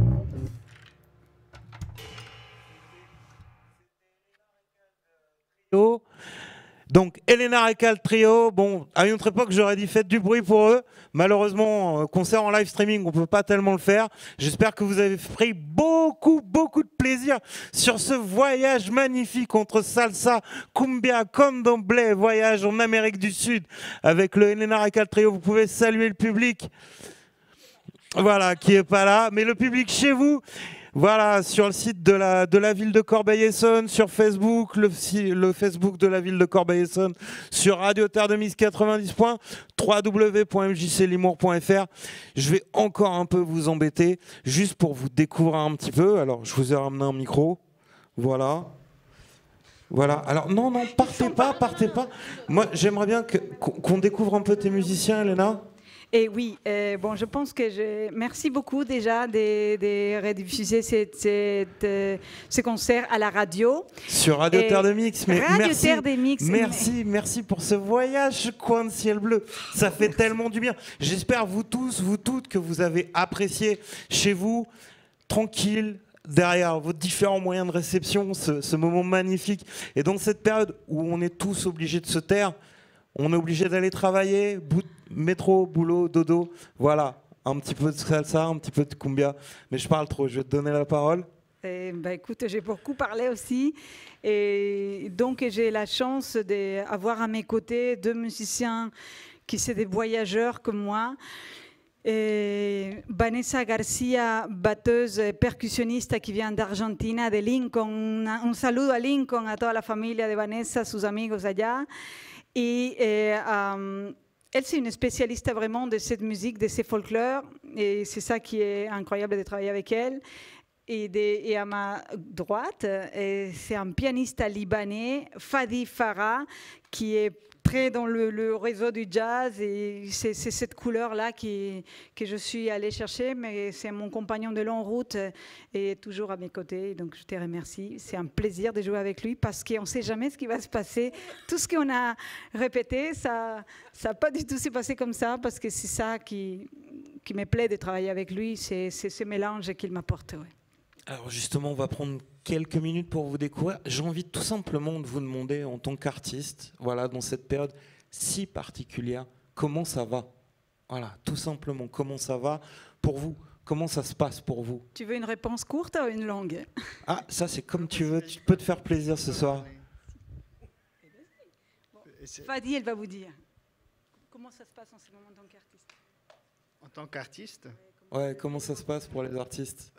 Speaker 1: Trio. Donc Elena Recal Trio, bon, à une autre époque j'aurais dit faites du bruit pour eux. Malheureusement, concert en live streaming, on peut pas tellement le faire. J'espère que vous avez pris beaucoup de plaisir sur ce voyage magnifique entre salsa, cumbia, candomblé, voyage en Amérique du Sud avec le Elena Recal Trio. Vous pouvez saluer le public, voilà, qui est pas là, mais le public chez vous. Voilà, sur le site de la ville de Corbeil-Essonnes, sur Facebook, le Facebook de la ville de Corbeil-Essonnes, sur Radio Terre de Mise 90 points, www.mjclimour.fr. Je vais encore un peu vous embêter, juste pour vous découvrir un petit peu. Alors, je vous ai ramené un micro. Voilà. Voilà. Alors, non, partez pas. Moi, j'aimerais bien qu'on découvre un peu tes musiciens, Elena.
Speaker 4: Et oui, bon, je pense que merci beaucoup déjà de rediffuser ce concert à la radio.
Speaker 1: Sur Radio Terre de Mix. Mais
Speaker 4: Radio
Speaker 1: merci,
Speaker 4: Terre de Mix.
Speaker 1: Merci pour ce voyage, coin de ciel bleu. Ça fait tellement du bien. J'espère vous tous, vous toutes, que vous avez apprécié chez vous, tranquille, derrière vos différents moyens de réception, ce moment magnifique. Et dans cette période où on est tous obligés de se taire, on est obligé d'aller travailler, métro, boulot, dodo. Voilà, un petit peu de salsa, un petit peu de cumbia. Mais je parle trop, je vais te donner la parole.
Speaker 4: Écoute, j'ai beaucoup parlé aussi. Et donc, j'ai la chance d'avoir à mes côtés deux musiciens qui sont des voyageurs comme moi. Vanessa Garcia, batteuse et percussionniste qui vient d'Argentina, de Lincoln. Un saludo a Lincoln, a toda la familia de Vanessa, sus amigos allá. Et elle, c'est une spécialiste vraiment de cette musique, de ces folklores. Et c'est ça qui est incroyable de travailler avec elle. Et à ma droite, c'est un pianiste libanais, Fadi Farah, qui est rentré dans le réseau du jazz et c'est cette couleur-là que je suis allée chercher, mais c'est mon compagnon de longue route et toujours à mes côtés, donc je te remercie. C'est un plaisir de jouer avec lui parce qu'on ne sait jamais ce qui va se passer. Tout ce qu'on a répété, ça n'a pas du tout s'est passé comme ça, parce que c'est ça qui me plaît de travailler avec lui, c'est ce mélange qu'il m'apporte. Ouais.
Speaker 1: Alors justement, on va prendre quelques minutes pour vous découvrir. J'ai envie tout simplement de vous demander, en tant qu'artiste, voilà, dans cette période si particulière, comment ça va? Voilà, tout simplement, comment ça va pour vous? Comment ça se passe pour vous?
Speaker 4: Tu veux une réponse courte ou une longue?
Speaker 1: Ah, ça c'est comme tu veux, tu peux te faire plaisir ce soir.
Speaker 4: Fadi, elle va vous dire. Comment ça se passe en ce moment en tant qu'artiste?
Speaker 6: En tant qu'artiste?
Speaker 1: Ouais, comment ça se passe pour les artistes?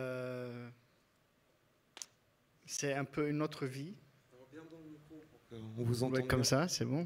Speaker 6: C'est un peu une autre vie.
Speaker 1: On vous entend
Speaker 6: Comme ça, c'est bon.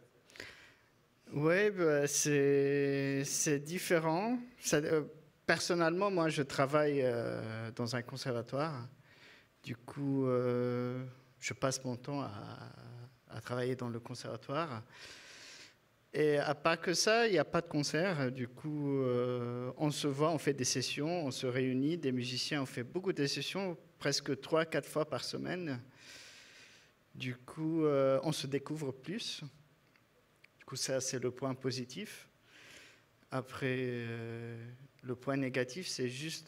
Speaker 6: Oui, bah, c'est différent. Personnellement, moi, je travaille dans un conservatoire. Du coup, je passe mon temps à travailler dans le conservatoire. Et à part que ça, il n'y a pas de concert. Du coup, on se voit, on fait des sessions, on se réunit, des musiciens, on fait beaucoup de sessions, presque 3-4 fois par semaine. Du coup, on se découvre plus. Du coup, ça, c'est le point positif. Après, le point négatif, c'est juste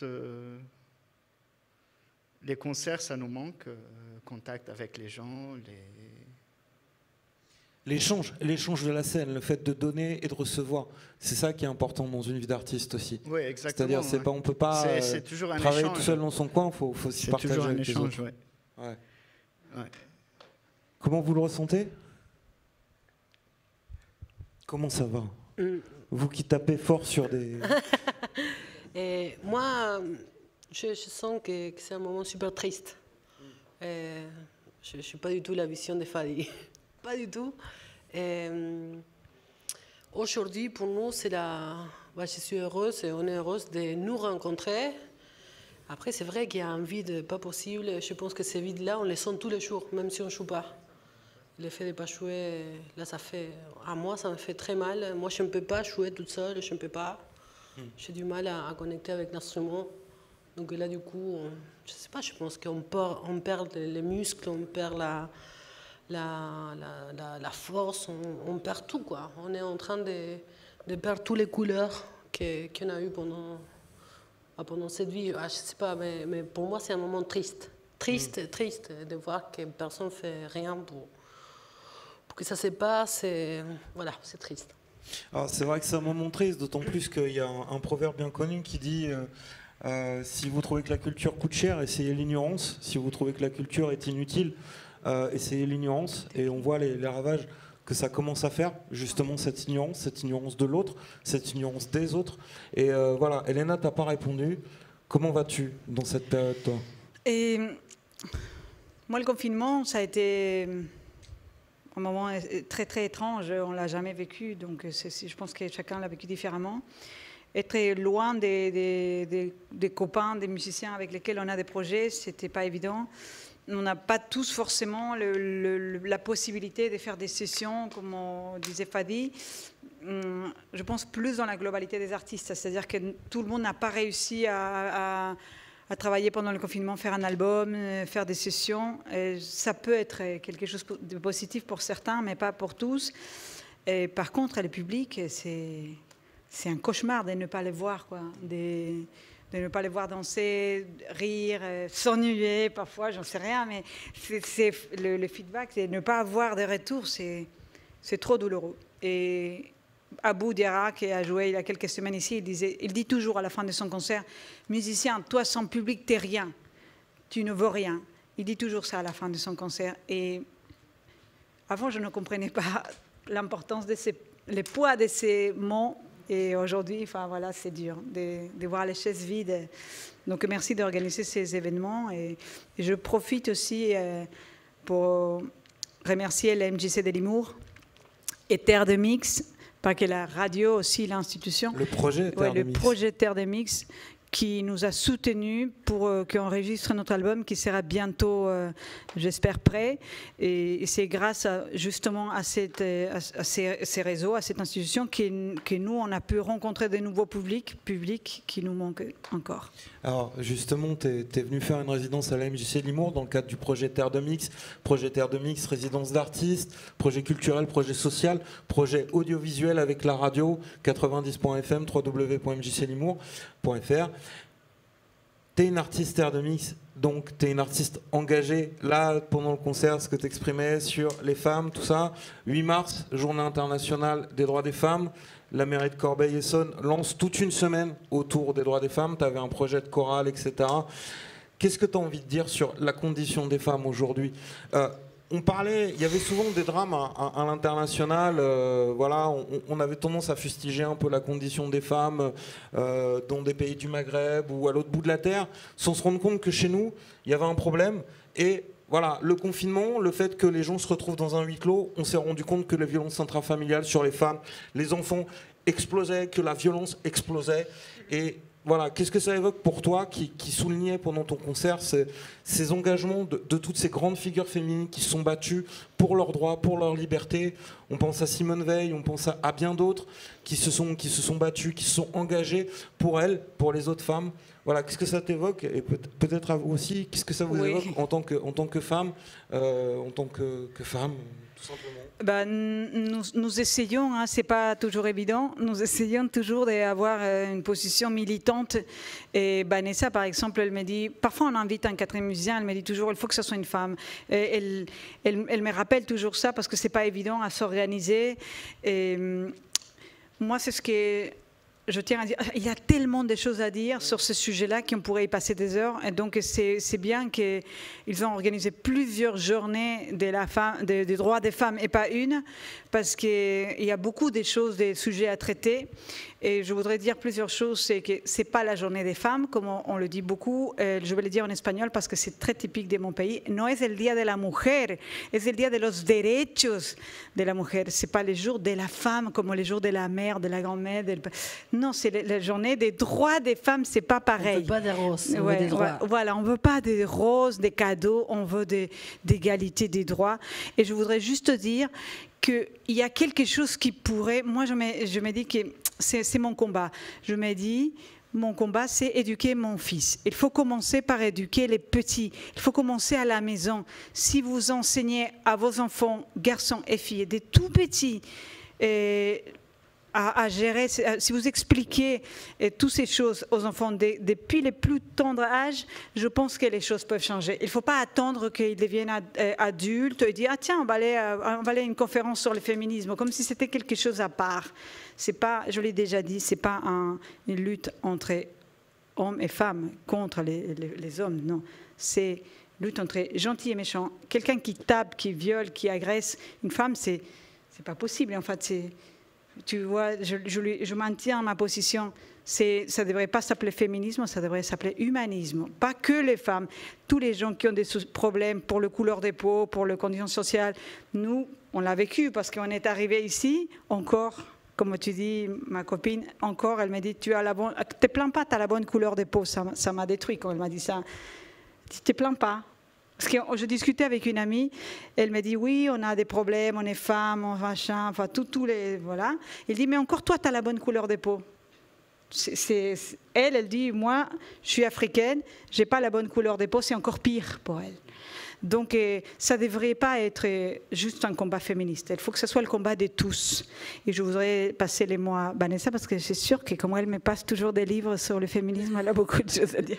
Speaker 6: les concerts, ça nous manque, contact avec les gens,
Speaker 1: l'échange de la scène, le fait de donner et de recevoir, c'est ça qui est important dans une vie d'artiste aussi.
Speaker 6: Oui, exactement.
Speaker 1: C'est-à-dire, c'est pas, on peut pas
Speaker 6: toujours un
Speaker 1: travailler
Speaker 6: échange.
Speaker 1: tout seul dans son coin, faut aussi partager
Speaker 6: toujours un
Speaker 1: avec
Speaker 6: échange,
Speaker 1: les autres.
Speaker 6: Ouais.
Speaker 1: Ouais. Comment vous le ressentez? Comment ça va? Vous qui tapez fort sur des...
Speaker 5: Et moi, je sens que c'est un moment super triste. Je ne suis pas du tout la vision de Fadi. Pas du tout. Aujourd'hui, pour nous, c'est je suis heureuse et on est heureuse de nous rencontrer. Après, c'est vrai qu'il y a un vide pas possible. Je pense que ce vide-là, on le sent tous les jours, même si on ne joue pas. Le fait de ne pas jouer, là, à moi, ça me fait très mal. Moi, je ne peux pas jouer toute seule, je ne peux pas. J'ai du mal à connecter avec l'instrument. Donc là, du coup, je ne sais pas, je pense qu'on perd les muscles, on perd la force, on perd tout, quoi. On est en train de perdre toutes les couleurs qu'on a eues pendant cette vie. Je ne sais pas, mais pour moi, c'est un moment triste. Triste de voir que personne ne fait rien pour que ça se passe. Voilà, c'est triste.
Speaker 1: Alors, c'est vrai que c'est un moment triste, d'autant plus qu'il y a un proverbe bien connu qui dit si vous trouvez que la culture coûte cher, essayez l'ignorance. Si vous trouvez que la culture est inutile, essayez l'ignorance. Et on voit les ravages que ça commence à faire, justement, cette ignorance de l'autre, cette ignorance des autres. Et voilà, Elena, tu n'as pas répondu. Comment vas-tu dans cette période, toi?
Speaker 4: Et moi, le confinement, ça a été un moment très, très étrange. On ne l'a jamais vécu, donc je pense que chacun l'a vécu différemment. Être loin des copains, des musiciens avec lesquels on a des projets, ce n'était pas évident. On n'a pas tous forcément la possibilité de faire des sessions, comme on disait Fadi. Je pense plus dans la globalité des artistes, c'est-à-dire que tout le monde n'a pas réussi à travailler pendant le confinement, faire un album, faire des sessions. Et ça peut être quelque chose de positif pour certains, mais pas pour tous. Et par contre, le public, c'est un cauchemar de ne pas les voir, quoi. De ne pas les voir danser, rire, s'ennuyer parfois, j'en sais rien, mais c'est le feedback, c'est ne pas avoir de retour, c'est trop douloureux. Et Abou Diarra, qui a joué il y a quelques semaines ici, il dit toujours à la fin de son concert, musicien, toi sans public, t'es rien, tu ne vaux rien. Il dit toujours ça à la fin de son concert. Et avant, je ne comprenais pas l'importance le poids de ces mots. Et aujourd'hui, enfin, voilà, c'est dur de voir les chaises vides. Donc, merci d'organiser ces événements. Et je profite aussi pour remercier la MJC de Limours et Terre de Mix, parce que la radio aussi, l'institution.
Speaker 1: Le projet Terre de Mix.
Speaker 4: Le projet Terre de Mix, qui nous a soutenus pour qu'on enregistre notre album qui sera bientôt, j'espère, prêt. Et c'est grâce justement à ces réseaux, à cette institution que nous, on a pu rencontrer de nouveaux publics qui nous manquent encore.
Speaker 1: Alors justement, tu es venu faire une résidence à la MJC Limours dans le cadre du projet Terre de Mix, résidence d'artistes, projet culturel, projet social, projet audiovisuel avec la radio, 90.fm, www.mjclimours.fr. Tu es une artiste Terre de Mix, donc tu es une artiste engagée. Là, pendant le concert, ce que tu exprimais sur les femmes, tout ça, 8 mars, journée internationale des droits des femmes. La mairie de Corbeil-Essonnes lance toute une semaine autour des droits des femmes. Tu avais un projet de chorale, etc. Qu'est-ce que tu as envie de dire sur la condition des femmes aujourd'hui ? On parlait, il y avait souvent des drames à l'international. Voilà, on avait tendance à fustiger un peu la condition des femmes dans des pays du Maghreb ou à l'autre bout de la terre, sans se rendre compte que chez nous, il y avait un problème. Et voilà, le confinement, le fait que les gens se retrouvent dans un huis clos, on s'est rendu compte que les violences intrafamiliales sur les femmes, les enfants explosaient, que la violence explosait. Et voilà, qu'est-ce que ça évoque pour toi qui soulignait pendant ton concert ces engagements de toutes ces grandes figures féminines qui se sont battues pour leurs droits, pour leur liberté. On pense à Simone Veil, on pense à bien d'autres qui se sont battues, qui se sont engagées pour elles, pour les autres femmes. Voilà, qu'est-ce que ça t'évoque? Et peut-être à vous aussi, qu'est-ce que ça vous évoque en tant que femme, tout simplement?
Speaker 4: Nous essayons, hein, c'est pas toujours évident, nous essayons toujours d'avoir une position militante. Et Vanessa, par exemple, elle me dit, parfois on invite un quatrième musicien, elle me dit toujours, il faut que ce soit une femme. Et elle me rappelle toujours ça parce que c'est pas évident à s'organiser. Et moi, c'est ce que je tiens à dire. Il y a tellement de choses à dire sur ce sujet-là qu'on pourrait y passer des heures. Et donc, c'est bien qu'ils ont organisé plusieurs journées des droits des femmes et pas une, parce qu'il y a beaucoup de choses, des sujets à traiter. Et je voudrais dire plusieurs choses. C'est que c'est pas la journée des femmes, comme on le dit beaucoup. Je vais le dire en espagnol parce que c'est très typique de mon pays. No es el día de la mujer, es el día de los derechos de la mujer. C'est pas les jours de la femme comme les jours de la mère, de la grand-mère. Non, c'est la journée des droits des femmes. C'est pas pareil.
Speaker 5: On veut pas des roses, on veut des droits.
Speaker 4: Voilà, on veut pas des roses, des cadeaux. On veut d'égalité des droits. Et je voudrais juste dire qu'il y a quelque chose qui pourrait. Moi, je me dis que c'est mon combat. Je me dis, mon combat, c'est éduquer mon fils. Il faut commencer par éduquer les petits. Il faut commencer à la maison. Si vous enseignez à vos enfants, garçons et filles, des tout petits, à gérer, si vous expliquez toutes ces choses aux enfants depuis les plus tendres âges, je pense que les choses peuvent changer. Il ne faut pas attendre qu'ils deviennent adultes et dire « Ah tiens, on va aller à une conférence sur le féminisme », comme si c'était quelque chose à part. C'est pas, je l'ai déjà dit, ce n'est pas une lutte entre hommes et femmes contre les hommes, non. C'est une lutte entre gentils et méchants. Quelqu'un qui tape, qui viole, qui agresse une femme, c'est pas possible. En fait, tu vois, je maintiens ma position. Ça ne devrait pas s'appeler féminisme, ça devrait s'appeler humanisme. Pas que les femmes, tous les gens qui ont des problèmes pour la couleur des peaux, pour les conditions sociales. Nous, on l'a vécu parce qu'on est arrivé ici, encore, comme tu dis, ma copine, encore, elle m'a dit, te plains pas, tu as la bonne couleur des peaux. Ça m'a détruit quand elle m'a dit ça. Tu te plains pas. Parce que je discutais avec une amie, elle me dit oui, on a des problèmes, on est femme, on machin, enfin tous les voilà. Elle dit mais encore toi, tu as la bonne couleur de peau. Elle dit moi, je suis africaine, j'ai pas la bonne couleur de peau, c'est encore pire pour elle. Donc ça ne devrait pas être juste un combat féministe. Il faut que ce soit le combat de tous. Et je voudrais passer les mots à Vanessa parce que je suis sûre que comme elle me passe toujours des livres sur le féminisme, elle a beaucoup de choses à dire.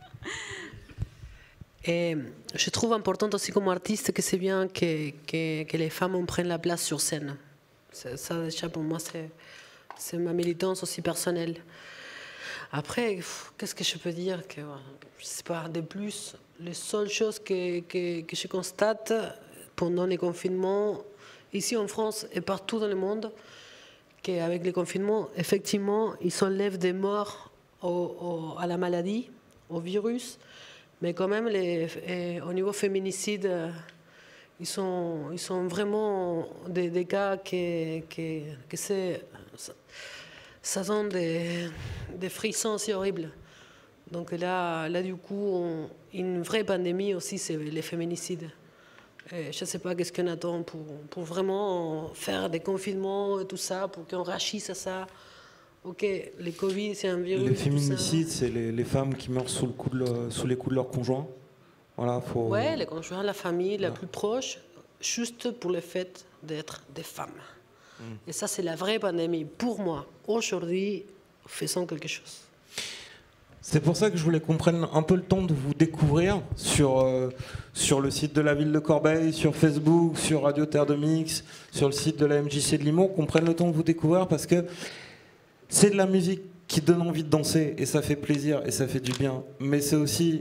Speaker 5: Et je trouve important aussi comme artiste que c'est bien que les femmes prennent la place sur scène. Ça déjà pour moi, c'est ma militance aussi personnelle. Après, qu'est-ce que je peux dire que, je sais pas, de plus, les seules choses que je constate pendant les confinements, ici en France et partout dans le monde, qu'avec les confinements, effectivement, ils enlèvent des morts à la maladie, au virus. Mais quand même, au niveau féminicide, ils sont vraiment des cas que ça donne des frissons si horribles. Donc là du coup, une vraie pandémie aussi, c'est les féminicides. Et je ne sais pas qu'est-ce qu'on attend pour vraiment faire des confinements et tout ça, pour qu'on rachisse à ça. Ok, les Covid, c'est un virus.
Speaker 1: Les féminicides, c'est les femmes qui meurent sous les coups de leur conjoint. Voilà,
Speaker 5: Ouais, les conjoints, la famille la plus proche, juste pour le fait d'être des femmes. Et ça, c'est la vraie pandémie. Pour moi, aujourd'hui, faisons quelque chose.
Speaker 1: C'est pour ça que je voulais qu'on prenne un peu le temps de vous découvrir sur le site de la ville de Corbeil, sur Facebook, sur Radio Terre de Mix, sur le site de la MJC de Limours, qu'on prenne le temps de vous découvrir parce que c'est de la musique qui donne envie de danser et ça fait plaisir et ça fait du bien. Mais c'est aussi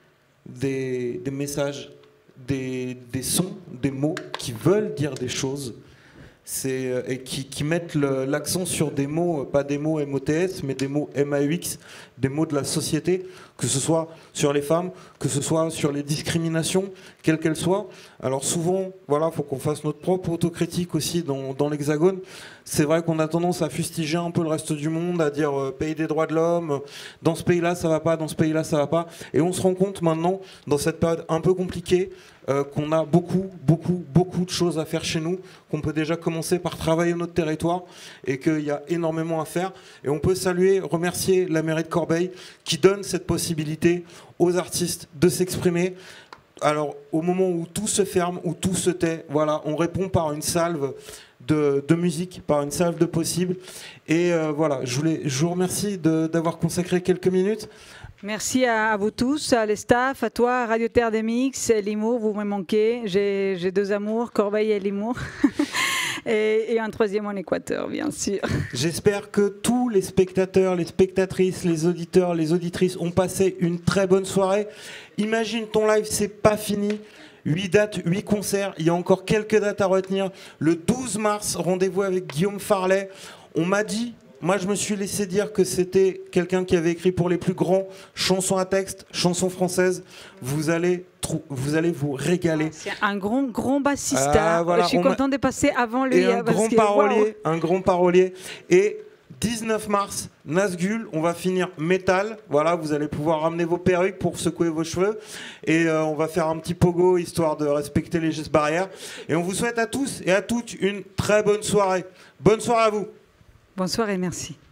Speaker 1: des messages, des sons, des mots qui veulent dire des choses. Et qui mettent l'accent sur des mots, pas des mots MOTS, mais des mots MAUX, des mots de la société, que ce soit sur les femmes, que ce soit sur les discriminations, quelles qu'elles soient. Alors souvent, voilà, faut qu'on fasse notre propre autocritique aussi dans l'Hexagone. C'est vrai qu'on a tendance à fustiger un peu le reste du monde, à dire pays des droits de l'homme, dans ce pays-là ça va pas, dans ce pays-là ça va pas. Et on se rend compte maintenant, dans cette période un peu compliquée, qu'on a beaucoup de choses à faire chez nous, qu'on peut déjà commencer par travailler notre territoire et qu'il y a énormément à faire. Et on peut saluer, remercier la mairie de Corbeil qui donne cette possibilité aux artistes de s'exprimer. Alors, au moment où tout se ferme, où tout se tait, voilà, on répond par une salve de musique, par une salve de possibles. Et voilà, je vous remercie d'avoir consacré quelques minutes.
Speaker 4: Merci à vous tous, à les staff, à toi, Radio Terre des Mix, Limours, vous me manquez. J'ai deux amours, Corbeil et Limours. Et un troisième en Équateur, bien sûr.
Speaker 1: J'espère que tous les spectateurs, les spectatrices, les auditeurs, les auditrices ont passé une très bonne soirée. Imagine ton live, c'est pas fini. 8 dates, 8 concerts. Il y a encore quelques dates à retenir. Le 12 mars, rendez-vous avec Guillaume Farlet. On m'a dit... Moi, je me suis laissé dire que c'était quelqu'un qui avait écrit pour les plus grands, chansons à texte, chansons françaises. Vous allez vous régaler.
Speaker 4: C'est un grand bassiste.
Speaker 1: Voilà,
Speaker 4: je suis content de passer avant lui.
Speaker 1: Et un grand parolier. Et 19 mars, Nazgul, on va finir métal. Voilà, vous allez pouvoir ramener vos perruques pour secouer vos cheveux. Et on va faire un petit pogo, histoire de respecter les gestes barrières. Et on vous souhaite à tous et à toutes une très bonne soirée. Bonne soirée à vous.
Speaker 4: Bonsoir et merci.